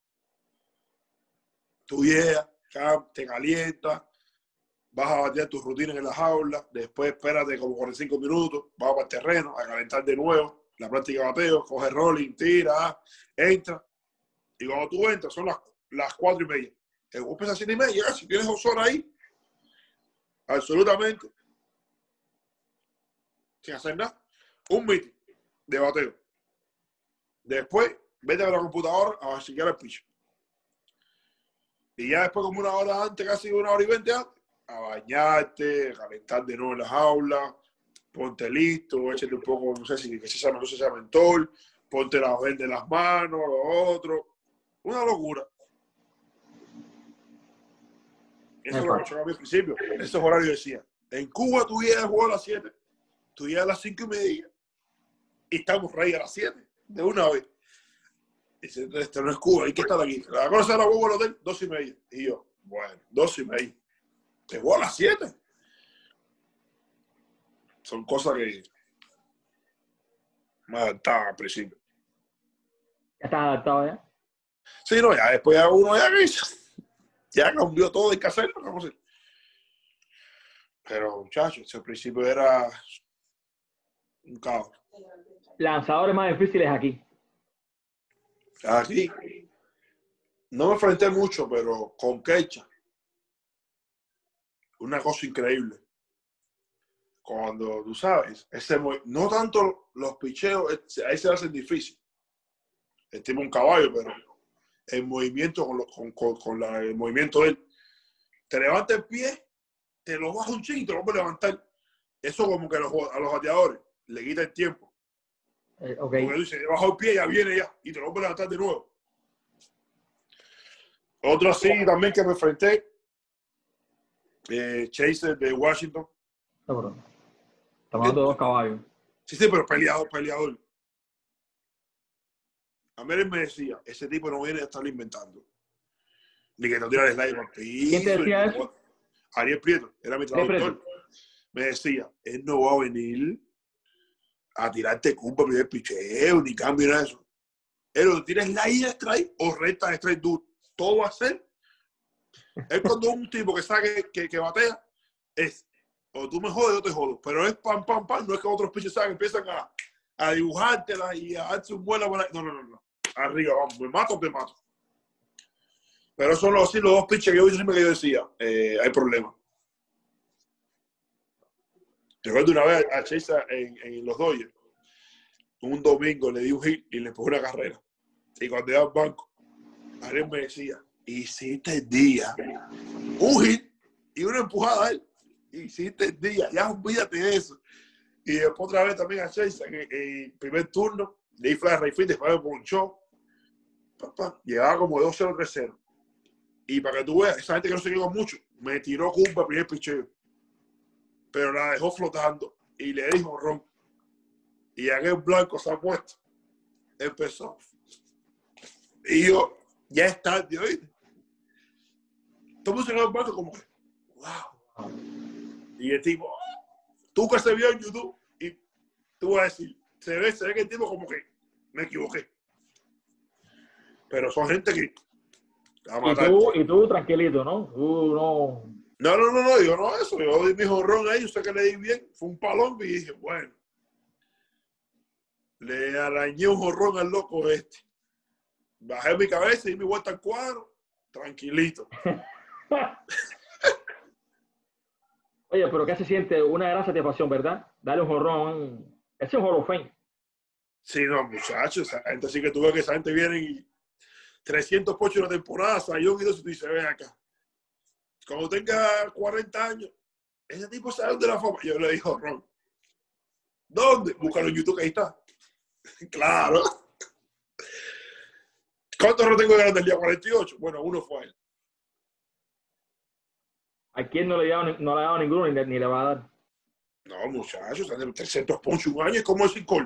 Tú llegas, te calientas, vas a batear tus rutinas en la jaula, después espérate como cuarenta y cinco minutos, vas para el terreno a calentar de nuevo, la práctica de bateo, coge rolling, tira, entra. Y cuando tú entras son las, las cuatro y media. El juego empieza a siete y media, si tienes dos horas ahí, absolutamente, sin hacer nada, un meeting de bateo. Después, vete a la computadora a chequear el pitch. Y ya después, como una hora antes, casi una hora y veinte antes, a bañarte, a calentar de nuevo en las aulas, ponte listo, échate un poco, no sé si que se llama, no se llama mentol, ponte la verde en las manos, lo otro. Una locura. Eso es lo que yo al principio. Esos horarios decía. En Cuba tú llegas a jugar a las siete, tú llegas a las cinco y media y estamos rey a las siete, de una vez. Dice, esto no es Cuba, hay que estar aquí. La cosa era juego al hotel, dos y media. Y yo, bueno, dos y media. Te juego a las siete. Son cosas que me adaptaba al principio. ¿Ya estás adaptado ya? Sí, no, ya después ya uno ya, ya cambió todo, hay que hacerlo, vamos a hacer. Pero, muchachos, al principio era un caos. Lanzadores más difíciles aquí. Aquí no me enfrenté mucho, pero con Kecha, una cosa increíble. Cuando tú sabes, ese, no tanto los picheos, ahí se hacen difícil. El tipo un caballo, pero el movimiento con, lo, con, con, con la, el movimiento de él. Te levanta el pie, te lo baja un ching y te lo vuelve a levantar. Eso como que a los, a los bateadores le quita el tiempo. Eh, okay. Porque dice, bajo el pie, ya viene ya, y te lo vuelve a levantar de nuevo. Otro así también que me enfrenté, eh, Chaser de Washington. Estamos hablando de dos caballos. Sí, sí, pero peleador, peleador. A mí él me decía, ese tipo no viene a estar inventando. Ni que no tira el slide por piso. ¿Quién te decía eso? No. Ariel Prieto, era mi traductor. Me decía, él no va a venir a tirarte culpa primer picheo, ni cambio, nada de eso. Él lo tira slide strike o recta strike duro. Todo va a ser. Él cuando un tipo que sabe que, que batea, es o tú me jodes o te jodo. Pero es pam, pam, pam. No es que otros pitchers saben, empiezan a, a dibujártela y a darse un vuelo. No, no, no, no. Arriba, vamos, me mato o te mato. Pero son los, así, los dos pitchers que yo siempre que yo decía, eh, hay problemas. Recuerdo una vez a Chase en, en los Dodgers, un domingo le di un hit y le puse una carrera. Y cuando iba al banco, Ariel me decía, hiciste el día. Un hit y una empujada a él. Hiciste el día, ya olvídate de eso. Y después otra vez también a Chase en el primer turno, le di flash right field, después me ponchó. Papá, llegaba como dos cero tres cero. Y para que tú veas, esa gente que no se quedó mucho, me tiró culpa el primer picheo. Pero la dejó flotando y le dijo ron. Y aquel blanco se ha puesto. Empezó. Y yo, ya es tarde, ¿oíste? Todo el mundo se quedó en el banco como que, wow. Y el tipo, tú que se vio en YouTube, y tú vas a decir, se ve, se ve que el tipo como que me equivoqué. Pero son gente que y tú, y tú tranquilito, ¿no? Tú no. No, no, no, no, yo no eso. Yo di mi jorrón ahí, usted que le di bien, fue un palón y dije, bueno, le arañé un jorrón al loco este. Bajé mi cabeza y mi vuelta al cuadro, tranquilito. Oye, pero ¿qué se siente? Una gran satisfacción, ¿verdad? Darle un jorrón. Ese es un Hall of Fame. Sí, no, muchachos, esa gente sí que tuve que esa gente viene y trescientos pochos en la temporada, Sayón y dos, y dice, ven acá. Cuando tenga cuarenta años, ese tipo sale de la fama. Yo le dije, Ron, ¿dónde? Búscalo en YouTube, que ahí está. Claro. ¿Cuántos no tengo ganas del día? cuarenta y ocho. Bueno, uno fue a él. ¿A quién no le ha dado, no le ha dado ninguno ni, ni le va a dar? No, muchachos, trescientos ponchos un año es como el Col.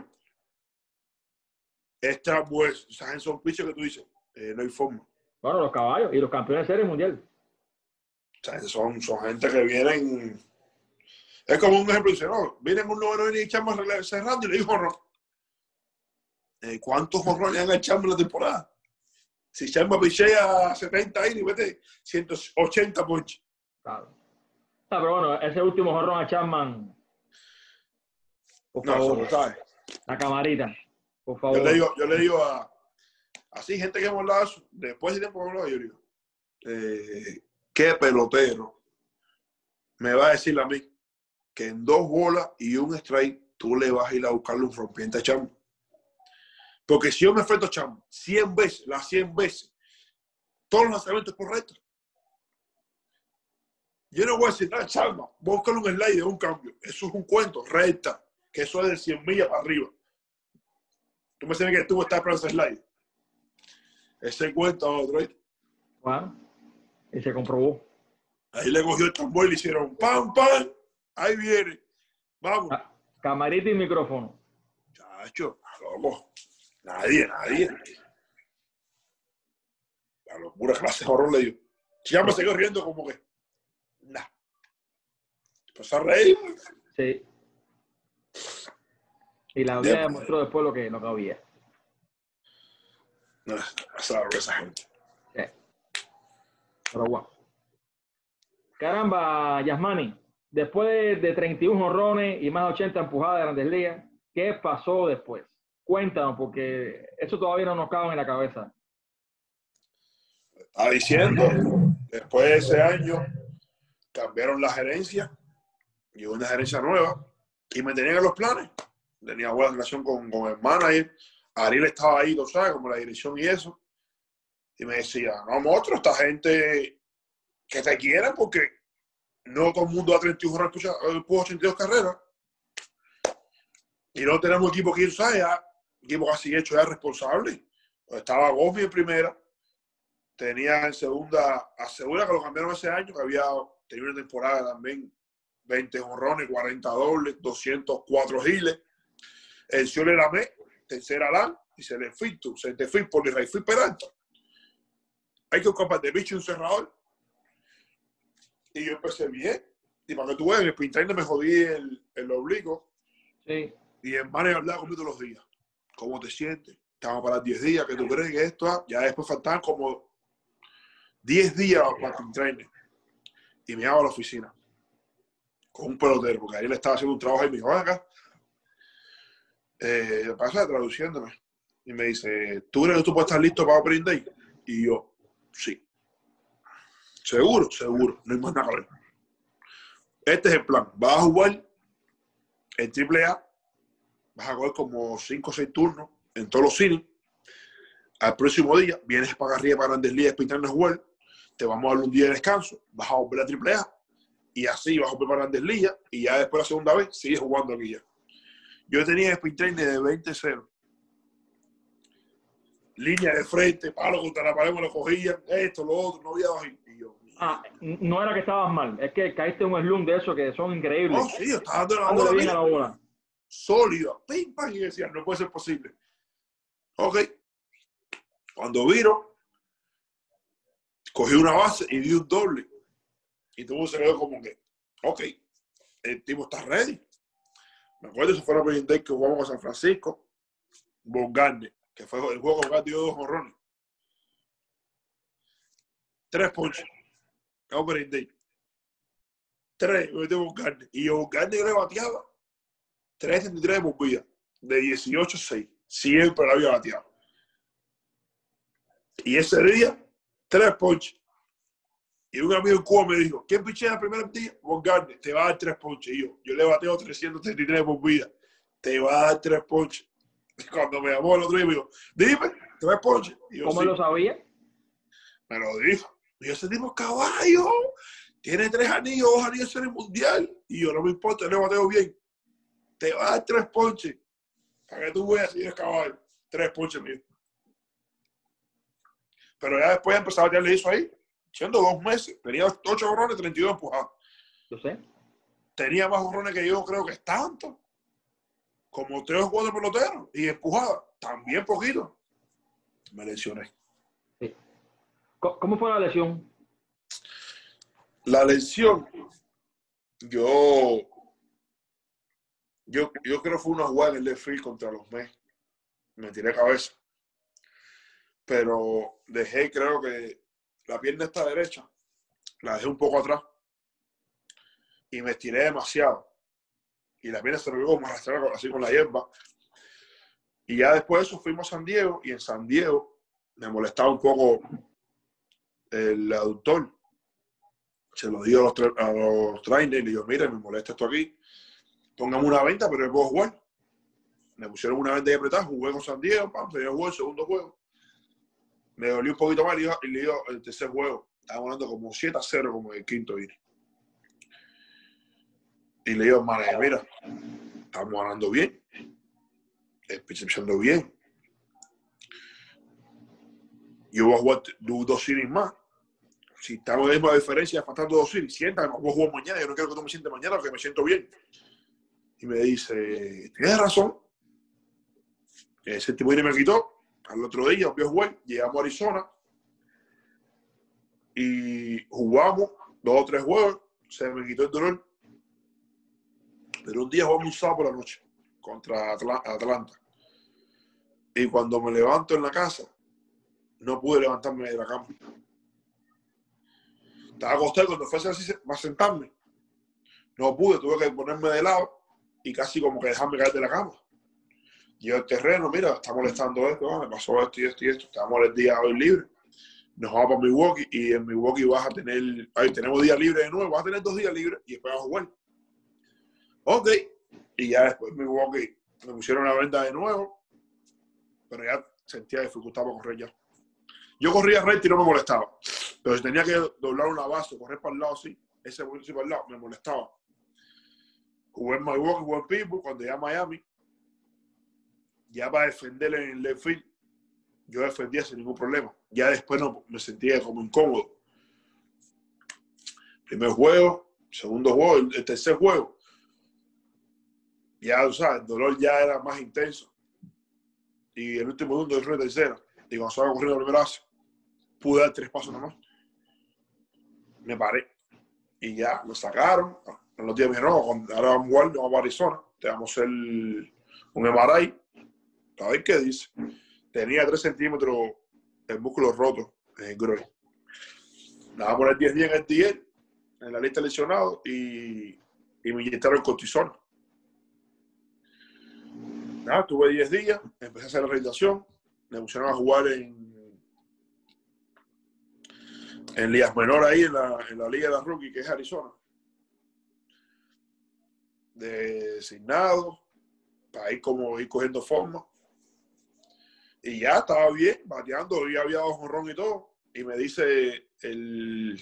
Esta, pues, ¿sabes? Son pichos que tú dices, eh, no hay forma. Bueno, los caballos y los campeones de serie mundial. O sea, son, son gente que vienen. Es como un ejemplo, dice, no, vienen un noveno y echamos cerrando y le dijo, no. Eh, ¿Cuántos jorrones han echado en la temporada? Si Chamba pichea setenta ahí y mete ciento ochenta ponches. Claro. Ah, pero bueno, ese último jorrón a Chapman. Por No, favor. eso lo sabes. La camarita. Por favor. Yo le digo, yo le digo a así, gente que hemos hablado, después de tiempo que hemos hablado, yo digo, eh, ¿qué pelotero me va a decir a mí que en dos bolas y un strike tú le vas a ir a buscarle un rompiente a Chamba? Porque si yo me enfrento a Chamba cien veces, las cien veces, todos los lanzamientos correctos, yo no voy a decir, ah, Chamba, búscale un slide de un cambio. Eso es un cuento, recta, que eso es de cien millas para arriba. Tú me sabes que tú estás para ese slide. Ese cuento a otro. Bueno, y se comprobó. Ahí le cogió el tambor y le hicieron pam, pam. Ahí viene. Vamos. Camarita y micrófono. Chacho, loco. Nadie, nadie. La locura que hace horror le dio. Ya me siguió riendo como que. Nah. Pues a reír. Sí. Y la vida demostró después lo que, lo que había. No, esa, esa gente. Sí. Pero bueno. Caramba, Yasmani. Después de treinta y uno jonrones y más de ochenta empujadas de Grandes Ligas, ¿qué pasó después? Cuéntanos, porque eso todavía no nos cabe en la cabeza. Estaba diciendo, después de ese año, cambiaron la gerencia, llegó una gerencia nueva y me tenían en los planes. Tenía buena relación con, con el manager. Ariel estaba ahí, tú sabes, como la dirección y eso. Y me decía, no, monstruo, esta gente que te quiere porque no todo el mundo da treinta y uno pudo ochenta y dos carreras. Y no tenemos equipo que, ¿sabes? Ya, equipo casi hecho ya responsable. Pues estaba Goffy en primera. Tenía en segunda, asegura que lo cambiaron ese año, que había tenido una temporada también, veinte jonrones, cuarenta dobles, doscientos cuatro giles. El Ciole Lamé, tercera lan, y se le fue, se te fue por el Rey fui Peralta. Hay que buscar de bicho y un cerrador. Y yo empecé bien. Y para que tú veas, en el sprint me jodí el, el oblicuo. Sí. Y el man hablaba conmigo todos los días. ¿Cómo te sientes? Estamos para diez días, que tú crees que esto, ah? Ya después faltaban como diez días para el sprint. Y me iba a la oficina con un pelotero, porque ahí le estaba haciendo un trabajo y me dijo, acá, eh, pasa traduciéndome. Y me dice, ¿tú crees que tú puedes estar listo para Opening Day? Y yo, sí. Seguro, seguro, no hay más nada que ver. Este es el plan. Vas a jugar en triple A, vas a jugar como cinco o seis turnos en todos los cines. Al próximo día vienes para arriba para Grandes Ligas, pintarnos jugar. Te vamos a dar un día de descanso, vas a volver a triple A y así vas a volver para Grandes Ligas y ya después la segunda vez sigues jugando aquí ya. Yo tenía sprint training de veinte cero. Línea de frente, palo contra la pared, me lo cogían, esto, lo otro, no había bajito. Y yo, Ah, no era que estabas mal, es que caíste en un slump de esos que son increíbles. no, sí, yo estaba dando la Dándole bola, bien mira, a la bola. sólida, pim, pam, y decía, no puede ser posible. Ok. Cuando viro, cogí una base y di un doble. Y todo se quedó como que, ok, el tipo está ready. Me acuerdo que se fue la Opening Day que jugamos con San Francisco, Bongarne, que fue el juego que dio dos jorrones. Tres ponches. Opening Day. Tres, me metió Bongarne. Y yo Bongarne yo le bateaba tres treinta y tres de por vida, de dieciocho a seis. Siempre la había bateado. Y ese día, tres ponches. Y un amigo en Cuba me dijo, ¿quién pichea el primer día? Bongarne, te va a dar tres ponches. Y yo, yo le bateo trescientos treinta y tres por vida. Te va a dar tres ponches. Y cuando me llamó el otro día me dijo, dime, tres ponches. Y yo, ¿Cómo sí. lo sabía? Me lo dijo. Y yo, ese tipo es caballo. Tiene tres anillos, dos anillos en el mundial. Y yo, no me importa, yo le bateo bien. Te va a dar tres ponches. Para que tú veas si eres caballo. Tres ponches mío. Pero ya después empezaba a batearle eso ahí. Siendo dos meses. Tenía ocho jorrones, treinta y dos empujados. Yo sé. Tenía más jorrones que yo, creo que es tanto. Como tres o cuatro peloteros. Y empujada. También poquito. Me lesioné. Sí. ¿Cómo fue la lesión? La lesión. Yo. Yo, yo creo que fue una jugada en el left field contra los Mets. Me tiré cabeza. Pero dejé, creo que la pierna esta derecha, la dejé un poco atrás. Y me estiré demasiado. Y la pierna se me como arrastrar así con la hierba. Y ya después de eso fuimos a San Diego. Y en San Diego me molestaba un poco el aductor. Se lo dio a los, a los trainers. Y yo, mira, me molesta esto aquí. Póngame una venta, pero yo puedo jugar. Me pusieron una venta y apretada. Jugué con San Diego. Pam, se dio juego el segundo juego. Me dolió un poquito más y le dio el tercer juego. Estábamos hablando como siete a cero como el quinto inning. Y le digo, madre, mira, estamos ganando bien. Empezando bien. Yo voy a jugar dos innings más. Si estamos en la misma diferencia, faltando dos innings, siéntame, voy a jugar mañana. Yo no quiero que tú me sientes mañana porque me siento bien. Y me dice, tienes razón. El séptimo inning me quitó. Al otro día voy a jugar. Llegamos a Arizona. Y jugamos dos o tres juegos. Se me quitó el dolor. Pero un día jugamos un sábado por la noche contra Atlanta. Y cuando me levanto en la casa, no pude levantarme de la cama. Estaba acostado cuando fue así para sentarme. No pude, tuve que ponerme de lado y casi como que dejarme caer de la cama. Llego al terreno, mira, está molestando esto, ah, me pasó esto y esto y esto. Estamos el día hoy libre. Nos vamos para Milwaukee y en Milwaukee vas a tener, ahí tenemos días libres de nuevo, vas a tener dos días libres y después vas a jugar. Ok. Y ya después en Milwaukee me pusieron la venda de nuevo, pero ya sentía dificultad para correr ya. Yo corría recto y no me molestaba. Pero si tenía que doblar una base o correr para el lado así, ese movimiento para el lado, me molestaba. Jugué en Milwaukee, jugué en Pittsburgh, cuando llegué a Miami, ya para defender en el left field, yo defendía sin ningún problema. Ya después no, me sentía como incómodo. Primer juego, segundo juego, el tercer juego. Ya, o sea, el dolor ya era más intenso. Y el último segundo, yo de tercera. Y cuando estaba corriendo la primera base, pude dar tres pasos nomás. Me paré. Y ya, me sacaron. En los días me dijeron, no, ahora vamos a jugar, vamos a Arizona. Te vamos a hacer un M R I. A ver qué dice. Tenía tres centímetros el músculo roto en el groin. Me van a poner diez días en el D L, en la lista de lesionados, y, y me inyectaron cortisona. Nada, tuve diez días, empecé a hacer la rehabilitación, me pusieron a jugar en, en ligas menores ahí, en la, en la liga de la rookie, que es Arizona. Designado, para ir como ir cogiendo forma. Y ya estaba bien, bateando, ya había dado jonrón y todo. Y me dice el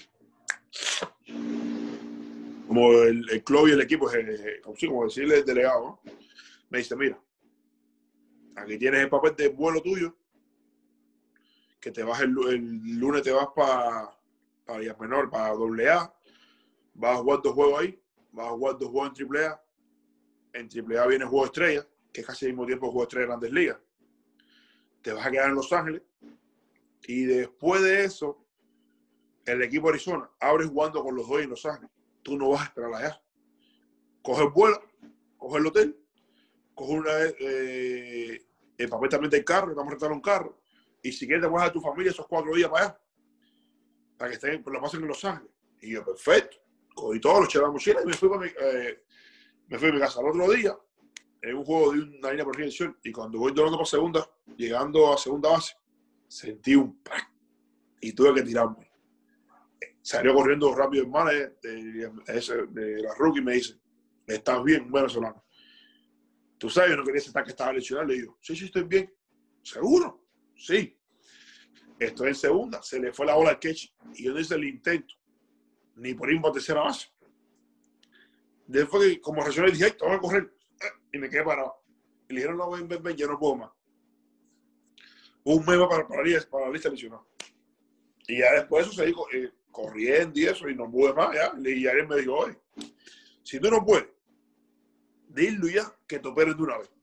como el, el club y el equipo, como, sí, como decirle el delegado, ¿no? Me dice, mira, aquí tienes el papel de vuelo tuyo, que te vas el, el lunes, te vas para para Ligas Menor, para doble A, vas a jugar dos juegos ahí, vas a jugar dos juegos en triple A, en triple A viene el juego estrella, que es casi al mismo tiempo el juego estrella de Grandes Ligas, te vas a quedar en Los Ángeles, y después de eso, el equipo de Arizona abre jugando con los dos en Los Ángeles, tú no vas a esperar allá, coge el vuelo, coge el hotel, coge una, eh, el papel también del carro, vamos a rentar un carro, y si quieres te vas a tu familia esos cuatro días para allá, para que estén, lo pasen en Los Ángeles. Y yo, perfecto, cogí todos los chelos de mochila y me fui, para mi, eh, me fui a mi casa. Al otro día, en un juego de una línea por dirección, y cuando voy doblando para segunda, llegando a segunda base, sentí un ¡pac! Y tuve que tirarme. Salió corriendo rápido el manager de, de, de la rookie y me dice, ¿estás bien, un venezolano? Tú sabes, yo no quería aceptar que estaba lesionado. Le digo, sí, sí, estoy bien. ¿Seguro? Sí. Estoy en segunda, se le fue la bola al catch y yo no hice el intento, ni por ir a tercera base. Después que como reaccioné dije, te voy a correr, y me quedé parado. Y le dijeron, no, ven, ven, ven, ya no puedo más. Un mes para, para, la, para la lista lesionada. Y ya después de eso seguí eh, corriendo y eso, y no pude más, ya. Y alguien me dijo, oye, si tú no puedes, dilo ya, que te operes de una vez.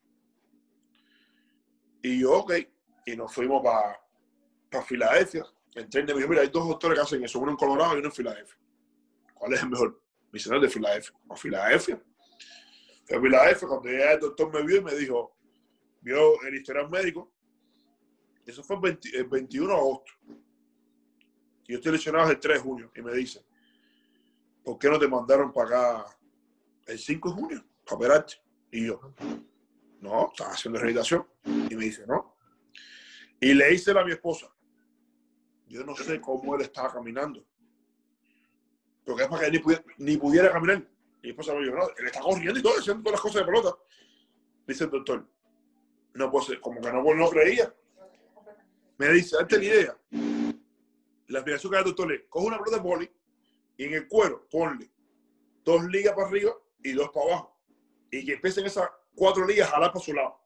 Y yo, ok, y nos fuimos para para Filadelfia. El tren me dijo, mira, hay dos doctores que hacen eso, uno en Colorado y uno en Filadelfia. ¿Cuál es el mejor? Me dice, no, el de Filadelfia. ¿A Filadelfia? Fui a Filadelfia, cuando ya el doctor me vio y me dijo, vio el historial médico, eso fue el, veinte, el veintiuno de agosto. Y yo estoy lesionado el tres de junio. Y me dice, ¿por qué no te mandaron para acá el cinco de junio para operarte? Y yo, no, estaba haciendo rehabilitación. Y me dice, no. Y le hice a mi esposa, yo no sé cómo él estaba caminando. Porque es para que él ni pudiera, ni pudiera caminar. Y mi esposa me dijo, no, él está corriendo y todo, haciendo todas las cosas de pelota. Dice el doctor, no puede ser, como que no, no creía. Me dice, date la idea. La explicación que da el doctor le, coge una pelota de boli y en el cuero ponle dos ligas para arriba y dos para abajo. Y que empiecen esas cuatro ligas a jalar para su lado.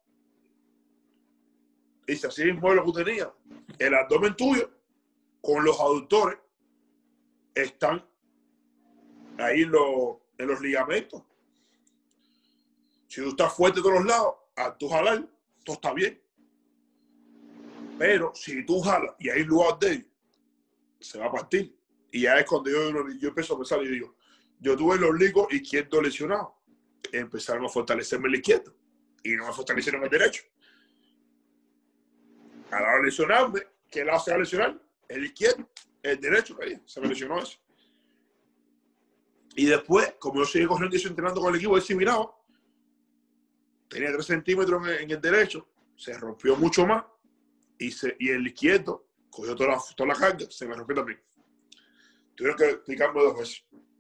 Dice, así mismo es lo que tenía. El abdomen tuyo con los aductores están ahí en, lo, en los ligamentos. Si tú estás fuerte de todos los lados, al tú jalar, todo está bien. Pero si tú jalas y hay lugar de él, se va a partir. Y ya es cuando yo, yo empiezo a pensar y digo, yo tuve los ligos izquierdos lesionados. Empezaron a fortalecerme el izquierdo y no me fortalecieron el derecho. A la hora de lesionarme, ¿qué lado se va a lesionar? El izquierdo, el derecho, ahí, se me lesionó eso. Y después, como yo seguí corriendo y estoy entrenando con el equipo, él sí miraba, tenía tres centímetros en, en el derecho, se rompió mucho más, y, se, y el izquierdo cogió toda la, toda la carga, se me rompió también. Tuvieron que explicarme dos veces.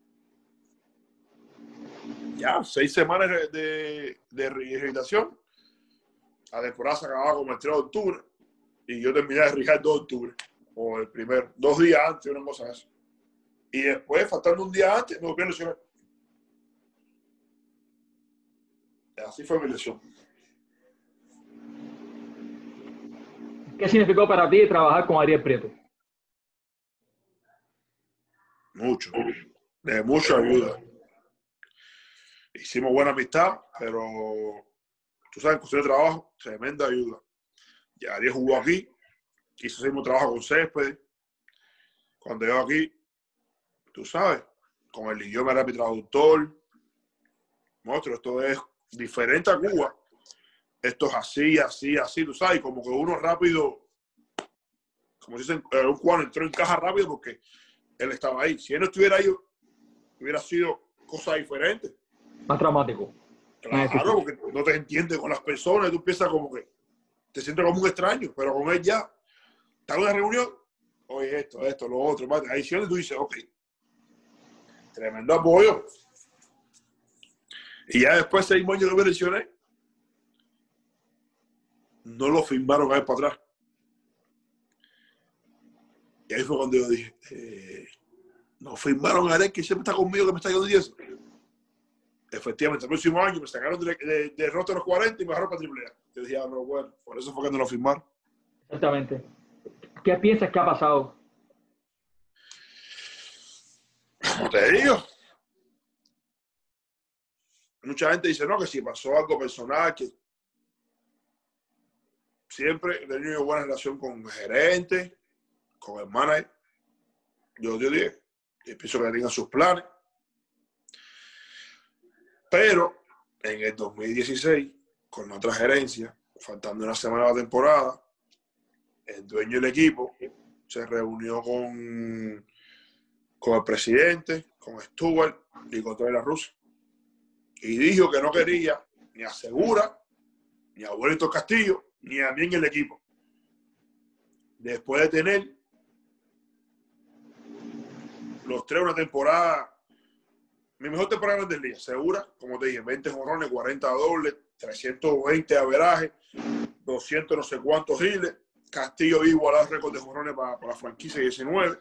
Ya, seis semanas de, de rehabilitación. La temporada se acababa como el tres de octubre, y yo terminé de rehabilitar el dos de octubre. o el primer, dos días antes, una cosa así. Y después, faltando un día antes, me volví a lesionar. Así fue mi lesión. ¿Qué significó para ti trabajar con Ariel Prieto? Mucho, de mucha ayuda. Hicimos buena amistad, pero tú sabes, en cuestión de trabajo, tremenda ayuda. Ya Ariel jugó aquí, hizo ese mismo trabajo con Céspedes. Cuando yo aquí, tú sabes, con el idioma era mi traductor. Monstruo, esto es diferente a Cuba. Esto es así, así, así, tú sabes, como que uno rápido, como dicen, un cubano entró en caja rápido porque él estaba ahí. Si él no estuviera ahí, hubiera sido cosas diferentes. Más traumático. Claro, porque no te entiendes con las personas, tú piensas como que te sientes como un extraño, pero con él ya, está en una reunión, oye, esto, esto, lo otro, más ahí sí tú dices, ok, tremendo apoyo. Y ya después de seis años que me lesioné, no lo firmaron a él para atrás. Y ahí fue cuando yo dije, eh, no firmaron a él, que siempre está conmigo, que me está ayudando y eso. Efectivamente, el próximo año me sacaron de, de, de roster los cuarenta y me bajaron para triple A. Yo dije, ah, no, bueno, por eso fue que no lo firmaron. Exactamente. ¿Qué piensas que ha pasado? Como te digo, mucha gente dice, no, que si pasó algo personal, que siempre he tenido buena relación con el gerente, con el manager. Yo te dije, yo pienso que tengan sus planes. Pero en el dos mil dieciséis, con otra gerencia, faltando una semana de la temporada, el dueño del equipo se reunió con, con el presidente, con Stuart y con toda la Rusia. Y dijo que no quería ni a Segura, ni a Abuelito Castillo, ni a mí en el equipo. Después de tener los tres una temporada, mi mejor temporada del día, Segura, como te dije, veinte jonrones, cuarenta dobles, trescientos veinte averajes, doscientos no sé cuántos giles. Castillo igualó el récord de jonrones para, para la franquicia diecinueve.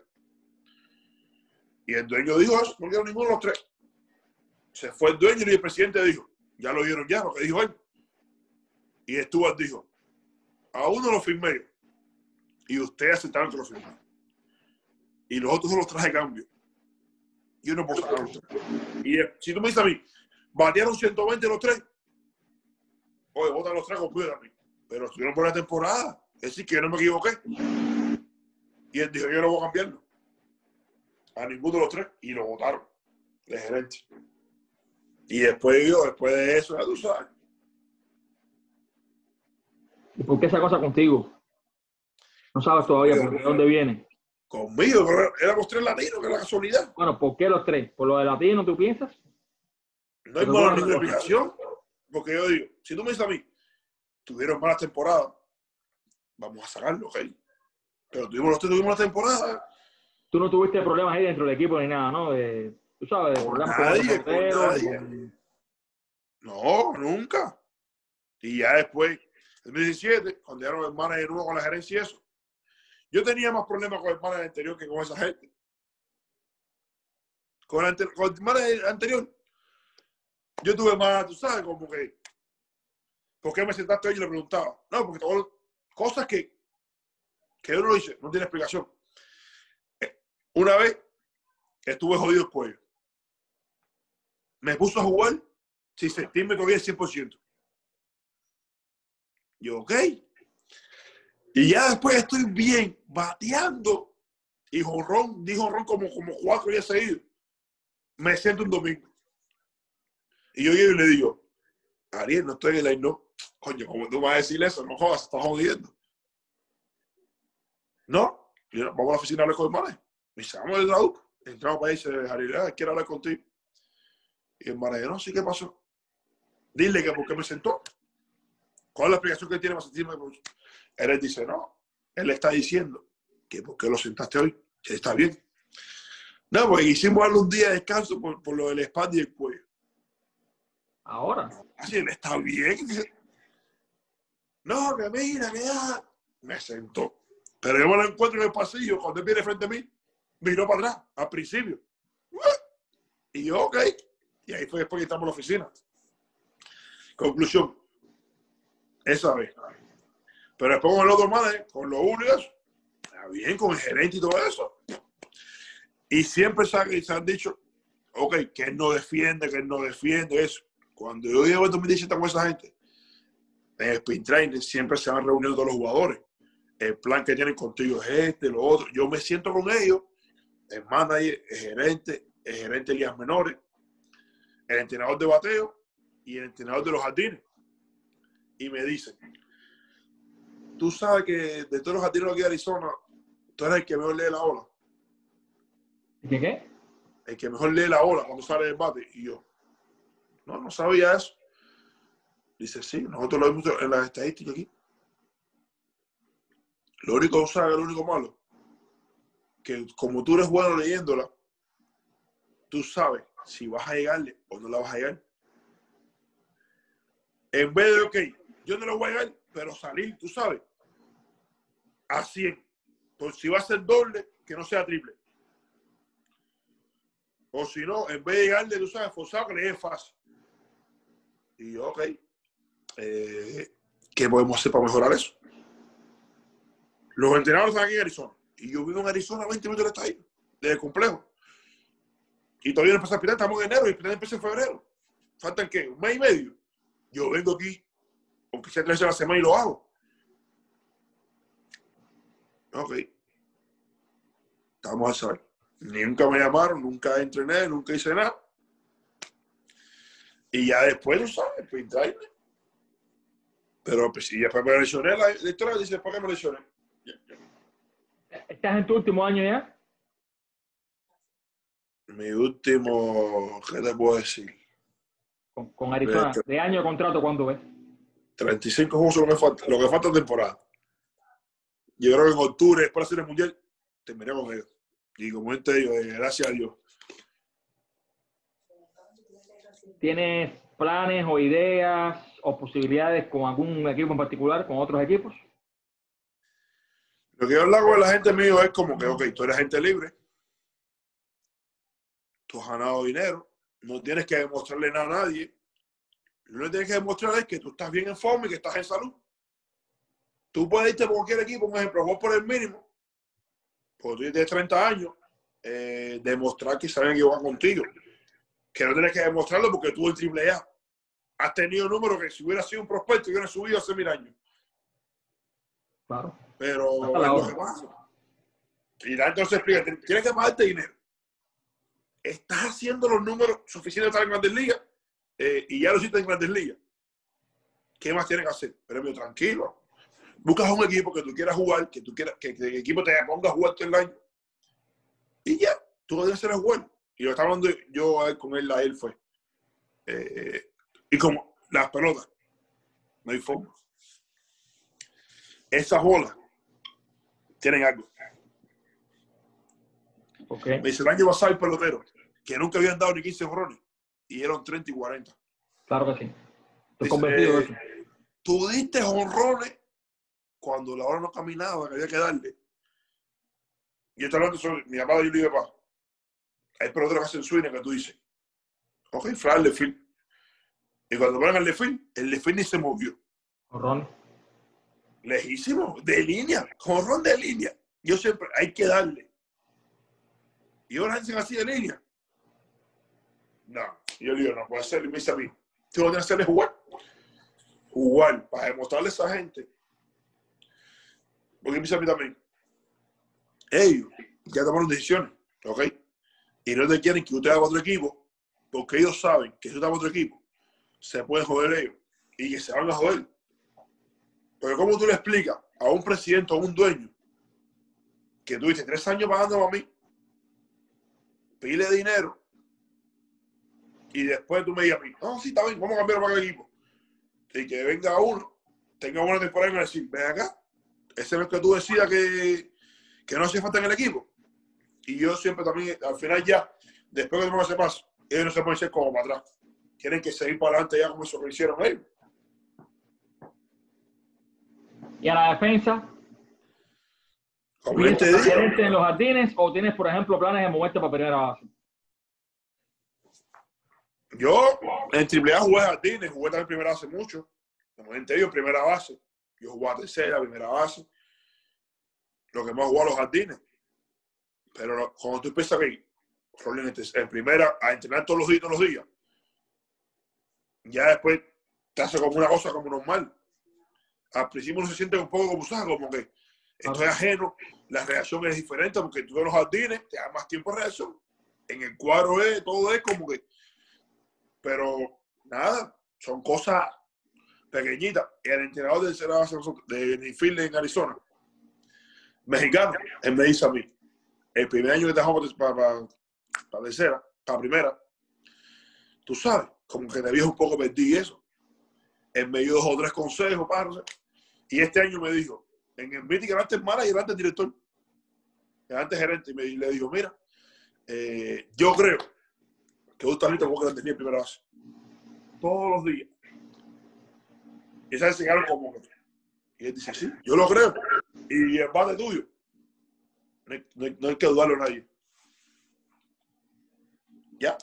Y el dueño dijo eso, no quiero ninguno de los tres. Se fue el dueño y el presidente dijo, ya lo vieron ya, lo que dijo él. Y Stuart dijo, a uno lo firmé yo, y ustedes aceptaron que lo firmaron. Y los otros no los traje cambio. Yo no puedo sacar los tres. Y si tú me dices a mí, batearon ciento veinte los tres, oye, botan los tres conmigo también. Pero estuvieron por la temporada. Es decir, que yo no me equivoqué. Y él dijo, yo no voy a cambiarlo. A ninguno de los tres. Y lo votaron de gerente. Y después yo, después de eso, ya tú sabes. ¿Y por qué esa cosa contigo? No sabes todavía por de dónde viene. Conmigo, pero éramos tres latinos, que es la casualidad. Bueno, ¿por qué los tres? ¿Por lo de latino tú piensas? No hay mala ninguna explicación. Porque yo digo, si tú me dices a mí, tuvieron malas temporadas, vamos a sacarlo, ok. Pero tuvimos los tres, tuvimos la temporada. Tú no tuviste problemas ahí dentro del equipo ni nada, ¿no? De, tú sabes, de Con problemas nadie, con con nadie. con... No, nunca. Y ya después, en dos mil diecisiete, cuando ya el manager uno con la gerencia y eso, yo tenía más problemas con el manager anterior que con esa gente. Con el, ante con el manager anterior, yo tuve más, tú sabes, como que, ¿por qué me sentaste hoy y le preguntaba? No, porque todas cosas que, que uno dice, no tiene explicación. Una vez estuve jodido el cuello. Me puso a jugar sin sentirme todavía el cien por ciento. Yo, ok. Y ya después estoy bien, bateando. Y jonrón, di jonrón como, como cuatro días seguidos. Me siento un domingo. Y yo llego y le digo, Ariel, no estoy en el line, no. Coño, ¿cómo tú vas a decir eso? No jodas, estás jodiendo. No. Y yo, vamos a la oficina a hablar con el manager. Me dice, vamos al traduco. Entramos para ahí y dice, Ariel, quiero hablar contigo. Y el manager, no, sí, ¿qué pasó? Dile que por qué me sentó. ¿Cuál es la explicación que él tiene para sentirme? Él dice, no, él está diciendo que por qué lo sentaste hoy, que está bien. No, porque hicimos darle un día de descanso por, por lo del espalda y el cuello. Ahora. Así, él está bien. No, que mira, que ya. Me sentó. Pero yo me lo encuentro en el pasillo, cuando él viene frente a mí, miró para atrás, al principio. Y yo, ok. Y ahí fue después que estamos en la oficina. Conclusión. Esa vez. Pero después con el otro manager, con los uno y eso, está bien, con el gerente y todo eso. Y siempre se han, se han dicho, ok, que él no defiende, que él no defiende eso. Cuando yo llego en dos mil diecisiete con esa gente, en el sprint training siempre se van reuniendo todos los jugadores. El plan que tienen contigo es este, lo otro. Yo me siento con ellos, el manager, el gerente, el gerente de ligas menores, el entrenador de bateo y el entrenador de los jardines. Y me dicen, tú sabes que de todos los jardines aquí de Arizona, tú eres el que mejor lee la ola. ¿Qué qué? El que mejor lee la ola cuando sale del bate. Y yo, no, no sabía eso. Dice, sí, nosotros lo vemos en las estadísticas aquí. Lo único que sabes, lo único malo, que como tú eres bueno leyéndola, tú sabes si vas a llegarle o no la vas a llegar. En vez de, ok, yo no la voy a llegar, pero salir, tú sabes, a cien. Pues si va a ser doble, que no sea triple. O si no, en vez de llegarle, tú sabes, forzado, que le es fácil. Y yo, ok, eh, ¿qué podemos hacer para mejorar eso? Los entrenadores están aquí en Arizona. Y yo vivo en Arizona veinte minutos del estadio, desde el complejo. Y todavía no empezó a pitar, estamos en enero y el pitar empieza en febrero. ¿Faltan qué? ¿Un mes y medio? Yo vengo aquí, aunque sea tres veces a la semana y lo hago. Ok. Estamos a saber. Nunca me llamaron, nunca entrené, nunca hice nada. Y ya después, tú sabes, pues traerme. Pero pues si ya me lesioné, la, la historia dice, ¿para qué me lesioné? Ya, ya. ¿Estás en tu último año ya? Mi último, ¿qué te puedo decir? Con, con Arizona. De, ¿De año de contrato cuándo ves? treinta y cinco juegos lo que falta, lo que falta de temporada. Yo creo que en octubre, después de la Serie Mundial, terminé con ellos. Y como este digo, eh, gracias a Dios. ¿Tienes planes o ideas o posibilidades con algún equipo en particular, con otros equipos? Lo que yo hablo con la gente mío es como que, ok, tú eres gente libre, tú has ganado dinero, no tienes que demostrarle nada a nadie. Lo que tienes que demostrar es que tú estás bien en forma y que estás en salud. Tú puedes irte por cualquier equipo, un ejemplo, vos por el mínimo, porque tú tienes treinta años, eh, demostrar que saben que van contigo. Que no tienes que demostrarlo porque tú en triple A has tenido números que si hubiera sido un prospecto, yo no he subido hace mil años. Claro. Pero es lo que pasa. Y la entonces explica, tienes que pagarte dinero. Estás haciendo los números suficientes para estar en Grandes Ligas eh, y ya lo hiciste en Grandes Ligas. ¿Qué más tienes que hacer? Pero tranquilo. Buscas un equipo que tú quieras jugar, que tú quieras, que, que el equipo te ponga a jugar todo el año. Y ya, tú debes ser bueno. Y lo estaba hablando yo con él, a él fue. Eh, y como las pelotas, no hay forma. Esas bolas tienen algo. Okay. Me dice, el año pasado hay peloteros que nunca habían dado ni quince jonrones y eran treinta y cuarenta. Claro que sí. Estoy Dice, convencido eh, de eso. tú diste jonrones cuando la hora no caminaba, que había que darle. Yo estoy hablando sobre mi amado Julio Paz. Hay peloteros que hacen swing que tú dices, ok, fly al left field. Y cuando ponen al left field, el left field ni se movió. Jorrón. Lejísimo, de línea, jonrón de línea. Yo siempre, hay que darle. Y ahora dicen así de línea. No, yo digo, no puede ser. Y me dice a mí, tú lo que tienes que hacer es jugar. Jugar, para demostrarle a esa gente. Porque me dice a mí también, ellos ya tomaron decisiones, ¿ok? Y no te quieren que usted haga otro equipo, porque ellos saben que si usted haga otro equipo, se pueden joder ellos y que se van a joder. Pero ¿cómo tú le explicas a un presidente o a un dueño que tú dices tres años pagando a mí, pide dinero y después tú me digas a mí, no, sí, está bien, vamos a cambiar para el equipo? Y que venga uno, tenga buena temporada y me decir, ven acá, ese es el que tú decidas que, que no hace falta en el equipo. Y yo siempre también, al final ya, después que tomamos ese paso, ellos no se pueden ser como para atrás. Tienen que seguir para adelante ya como eso que hicieron ellos. ¿Y a la defensa? Como ¿Tienes gente diga, gerente en los Jardines o tienes, por ejemplo, planes de moverte para primera base? yo en Triple A jugué Jardines, jugué también primera base mucho. Como gente digo, primera base. Yo jugaba tercera, primera base. Lo que más jugaba los Jardines. Pero cuando tú empiezas que en primera a entrenar todos los días, todos los días, ya después te hace como una cosa como normal. Al principio uno se siente un poco como, ¿sabes? Como que estoy ajeno, la reacción es diferente porque tú en los Jardines te da más tiempo de reacción. En el cuadro es, todo es como que, pero nada, son cosas pequeñitas. El entrenador de tercera base de Infield en Arizona, mexicano, él me dice a mí, el primer año que trabajamos para, para, para tercera, para primera, tú sabes, como que te viejo un poco perdí eso. Él me dio dos o tres consejos, para, no sé. Y este año me dijo, en el meeting, antes manager, antes director, antes gerente, y me, le dijo, mira, eh, yo creo que tú estás listo como que la tenía en primera base. Todos los días. Y se enseñaron como que. Y él dice, sí, yo lo creo. Y el bate tuyo, no hay, no hay, no hay que dudarlo a nadie. Ya.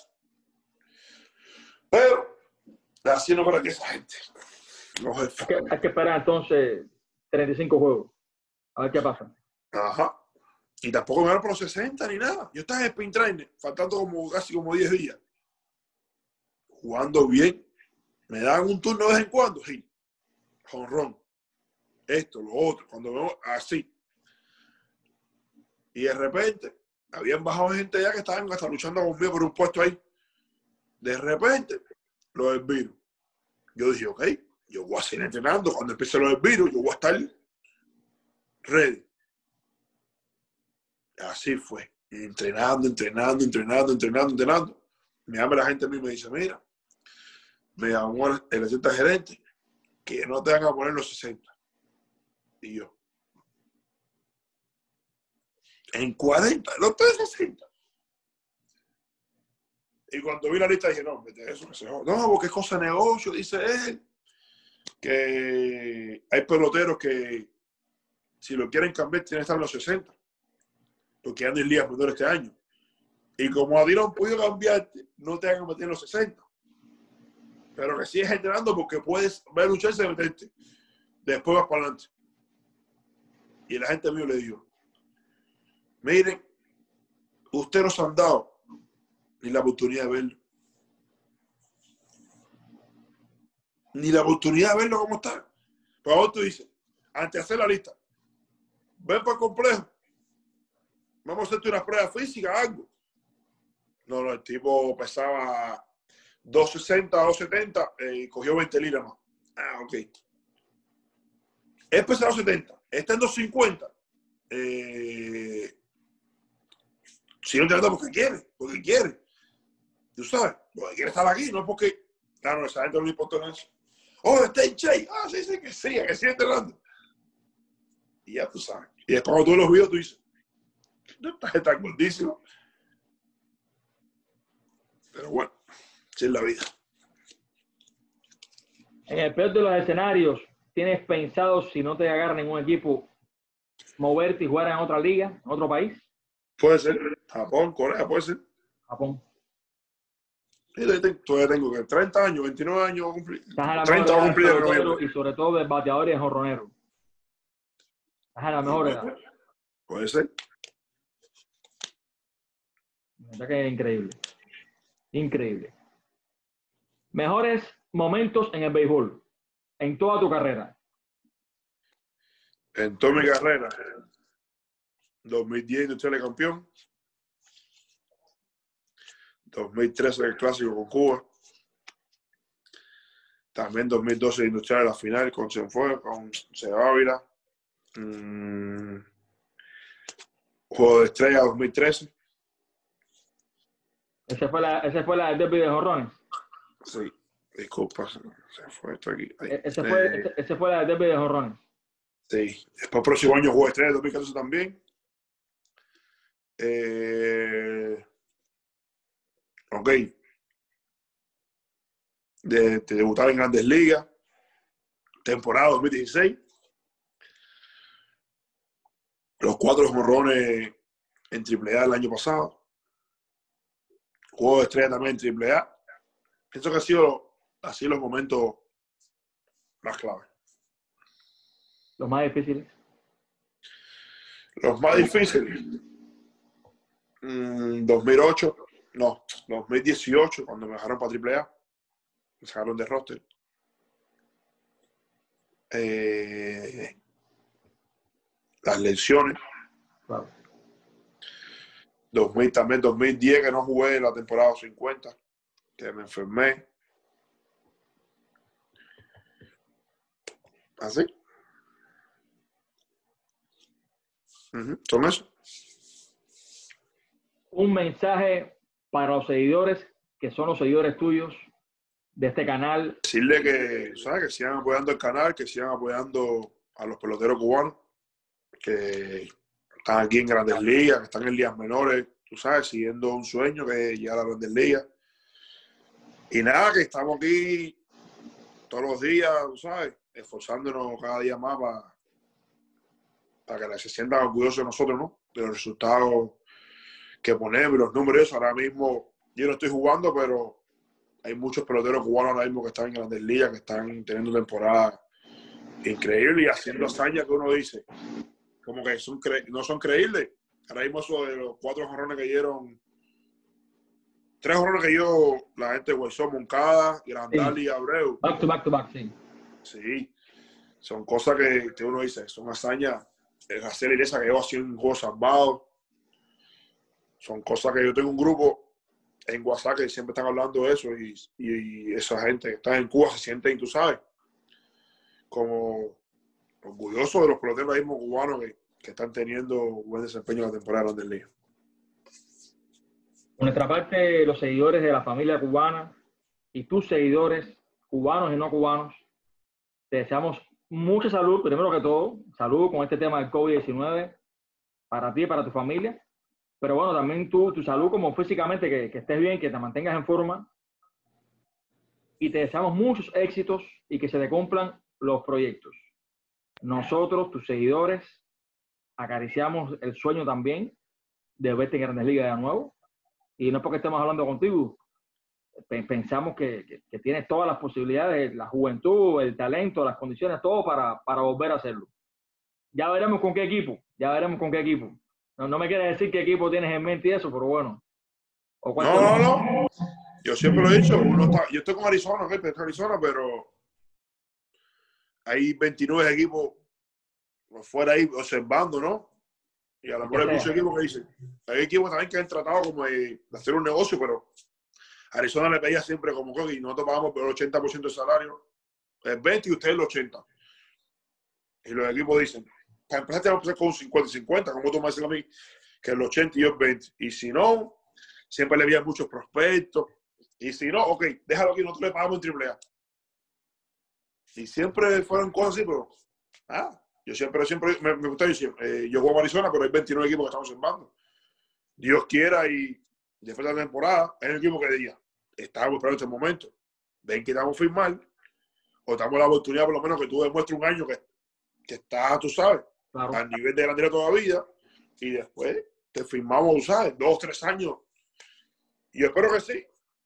Pero, así no para que esa gente. Los jefes. Hay que, hay que esperar entonces treinta y cinco juegos. A ver qué pasa. Ajá. Y tampoco me van por los sesenta ni nada. Yo estaba en spin trainer, faltando como casi como diez días. Jugando bien. Me dan un turno de vez en cuando, sí. Jonrón. Esto, lo otro. Cuando veo así. Y de repente, habían bajado gente ya que estaban hasta luchando conmigo por un puesto ahí. De repente, lo del virus. Yo dije, ok, yo voy a seguir entrenando. Cuando empiece lo del virus, yo voy a estar ready. Así fue. Y entrenando, entrenando, entrenando, entrenando, entrenando. Me llama la gente a mí y me dice, mira, me llamó el, el asistente gerente que no te van a poner los sesenta. Y yo, en cuarenta, los tres sesenta. Y cuando vi la lista dije, no, vete eso que se joda. No, porque es cosa de negocio, dice él. Que hay peloteros que si lo quieren cambiar tienen que estar en los sesenta. Porque andan en ligas menor este año. Y como a ti no han podido cambiarte, no te hagan meter en los sesenta. Pero que sigues entrenando porque puedes ver un chance de meterte. Después vas para adelante. Y la gente mío le dijo, miren, ustedes nos han dado ni la oportunidad de verlo. Ni la oportunidad de verlo como está. Pero ahora tú dices, antes de hacer la lista, ven para el complejo. Vamos a hacerte una prueba física, algo. No, no, el tipo pesaba doscientos sesenta, doscientos setenta eh, y cogió veinte libras más. Ah, ok. Él pesaba setenta, está en doscientos cincuenta. Eh, si no te da porque quiere, porque quiere. Tú sabes, porque quiere estar aquí, no es porque. Claro, esa gente no le importa nada. Oh, está en Che. Ah, sí, sí, que siga, que siga entrenando. Y ya tú sabes. Y después cuando tú los videos, tú dices, no estás tan gordísimo. Pero bueno, así es la vida. En el peor de los escenarios, ¿tienes pensado, si no te agarran en un equipo, moverte y jugar en otra liga, en otro país? Puede ser. Japón, Corea, puede ser. Japón. Sí, todavía tengo que treinta años, veintinueve años, voy a cumplir. Estás a la treinta mejor voy a edad cumplir del en pelotero noviembre. y sobre todo del bateador y el jonronero. Estás a la mejor Puede edad. ser. Puede ser. La verdad que es increíble. Increíble. Mejores momentos en el béisbol, en toda tu carrera. En toda mi carrera, dos mil diez Industriales campeón, dos mil trece el clásico con Cuba, también dos mil doce Industriales la final con Cienfuegos, con Seba Ávila, mm, Juego de Estrella dos mil trece. Esa fue la, esa fue la del derbi de jonrones. Sí, disculpa, se fue esto aquí. Ahí. Ese fue, Eh, ese, ese fue la del derbi de jonrones. Sí, después próximo año Juego de Estrella dos mil catorce también. Eh, ok. De, de debutar en Grandes Ligas, temporada dos mil dieciséis. los cuatro jonrones en triple A el año pasado. Juego de estrella también en triple A. Pienso que han sido así los momentos más claves. Los más difíciles. Los más difíciles. Mm, dos mil ocho, no, dos mil dieciocho, cuando me dejaron para triple A. Me sacaron de roster. Eh, las lesiones. Claro. dos mil, también dos mil diez, que no jugué la temporada cincuenta, que me enfermé. ¿Así? Uh-huh. ¿Son eso? Un mensaje para los seguidores, que son los seguidores tuyos de este canal. Decirle que, ¿sabes? Que sigan apoyando el canal, que sigan apoyando a los peloteros cubanos, que están aquí en Grandes Ligas, que están en ligas menores, tú sabes, siguiendo un sueño que es llegar a Grandes Ligas. Y nada, que estamos aquí todos los días, tú sabes, esforzándonos cada día más para, para que se sientan orgullosos de nosotros, ¿no? De los resultados que ponemos y los números. Ahora mismo yo no estoy jugando, pero hay muchos peloteros cubanos ahora mismo que están en Grandes Ligas, que están teniendo temporadas increíbles y haciendo hazañas que uno dice, como que son no son creíbles. Ahora mismo eso de los cuatro jonrones que dieron, tres jonrones que dio la gente de Huesón, Moncada, Grandal Sí. y Abreu. Back to back to back, sí. Sí, son cosas que, que uno dice, son hazañas. Hacer esa que llevo haciendo un juego salvado. Son cosas que yo tengo un grupo en WhatsApp que siempre están hablando de eso y, y, y esa gente que está en Cuba se sienten, tú sabes, como orgullosos de los peloteros mismos cubanos que, que están teniendo buen desempeño en la temporada del Liga. Por nuestra parte, los seguidores de la familia cubana y tus seguidores, cubanos y no cubanos, te deseamos mucha salud, primero que todo, salud con este tema del COVID diecinueve, para ti y para tu familia. Pero bueno, también tu, tu salud como físicamente, que, que estés bien, que te mantengas en forma. Y te deseamos muchos éxitos y que se te cumplan los proyectos. Nosotros, tus seguidores, acariciamos el sueño también de verte en Grandes Ligas de nuevo. Y no es porque estemos hablando contigo. Pensamos que, que, que tienes todas las posibilidades, la juventud, el talento, las condiciones, todo para, para volver a hacerlo. Ya veremos con qué equipo, ya veremos con qué equipo. No, no me quieres decir qué equipo tienes en mente y eso, pero bueno. ¿O no, no, no. Yo siempre lo he dicho. Uno está, yo estoy con Arizona, ¿okay? Estoy con Arizona, pero hay veintinueve equipos fuera ahí observando, ¿no? Y a lo mejor hay muchos equipos que dicen, hay equipos también que han tratado como de, de hacer un negocio, pero Arizona le pedía siempre como que nosotros pagamos el ochenta por ciento del salario, el veinte y ustedes el ochenta. Y los equipos dicen, para empezar tenemos que hacer con un cincuenta y cincuenta, como tú me dices a mí, que el ochenta y yo el veinte. Y si no, siempre le había muchos prospectos. Y si no, ok, déjalo aquí, nosotros le pagamos en triple A. Y siempre fueron cosas así, pero ah, yo siempre, siempre, me, me gusta decir, eh, yo juego en Arizona, pero hay veintinueve equipos que estamos observando. Dios quiera y después de la temporada, es el equipo que diga, estamos esperando este momento, ven que damos firmar, o damos la oportunidad por lo menos que tú demuestres un año que, que estás, tú sabes, claro, al nivel de grandeza todavía, y después te firmamos, ¿sabes? Dos, tres años. Y yo espero que sí.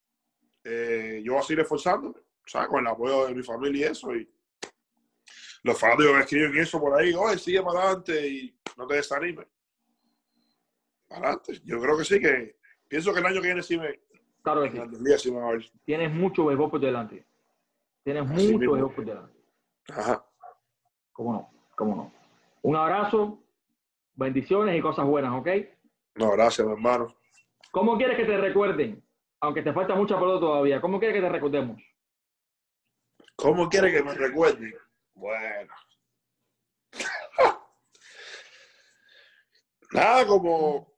Eh, yo voy a seguir esforzándome, ¿sabes? Con el apoyo de mi familia y eso, y los fanáticos que escriben eso por ahí, oye, sigue para adelante y no te desanimes. Para adelante. Yo creo que sí, que pienso que el año que viene sí me... claro que en sí. días sí me va a ver. Tienes mucho béisbol por delante. Tienes Así mucho mismo. béisbol por delante. Ajá. ¿Cómo no? ¿Cómo no? Un abrazo, bendiciones y cosas buenas, ¿ok? No, gracias, mi hermano. ¿Cómo quieres que te recuerden? Aunque te falta mucha pelota todavía. ¿Cómo quieres que te recordemos? ¿Cómo quiere que me recuerden? Bueno. Nada como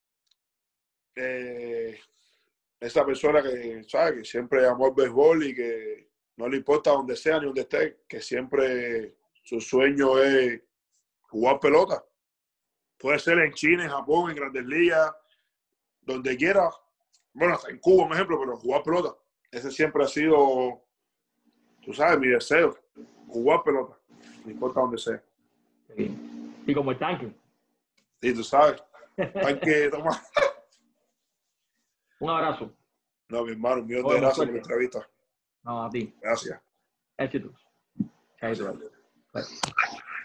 eh, esa persona que, ¿sabe? Que siempre amó el béisbol y que no le importa donde sea ni donde esté, que siempre su sueño es jugar pelota. Puede ser en China, en Japón, en Grandes Ligas, donde quiera. Bueno, hasta en Cuba, un ejemplo, pero jugar pelota. Ese siempre ha sido, tú sabes, mi deseo. Jugar pelota. No importa donde sea. Sí. Y como el tanque. Sí, tú sabes. Hay que tomar. Un abrazo. No, mi hermano, un millón de Bueno, gracias por suerte. la entrevista. No, a ti. Gracias. Éxitos. Chaito. Gracias. Bye.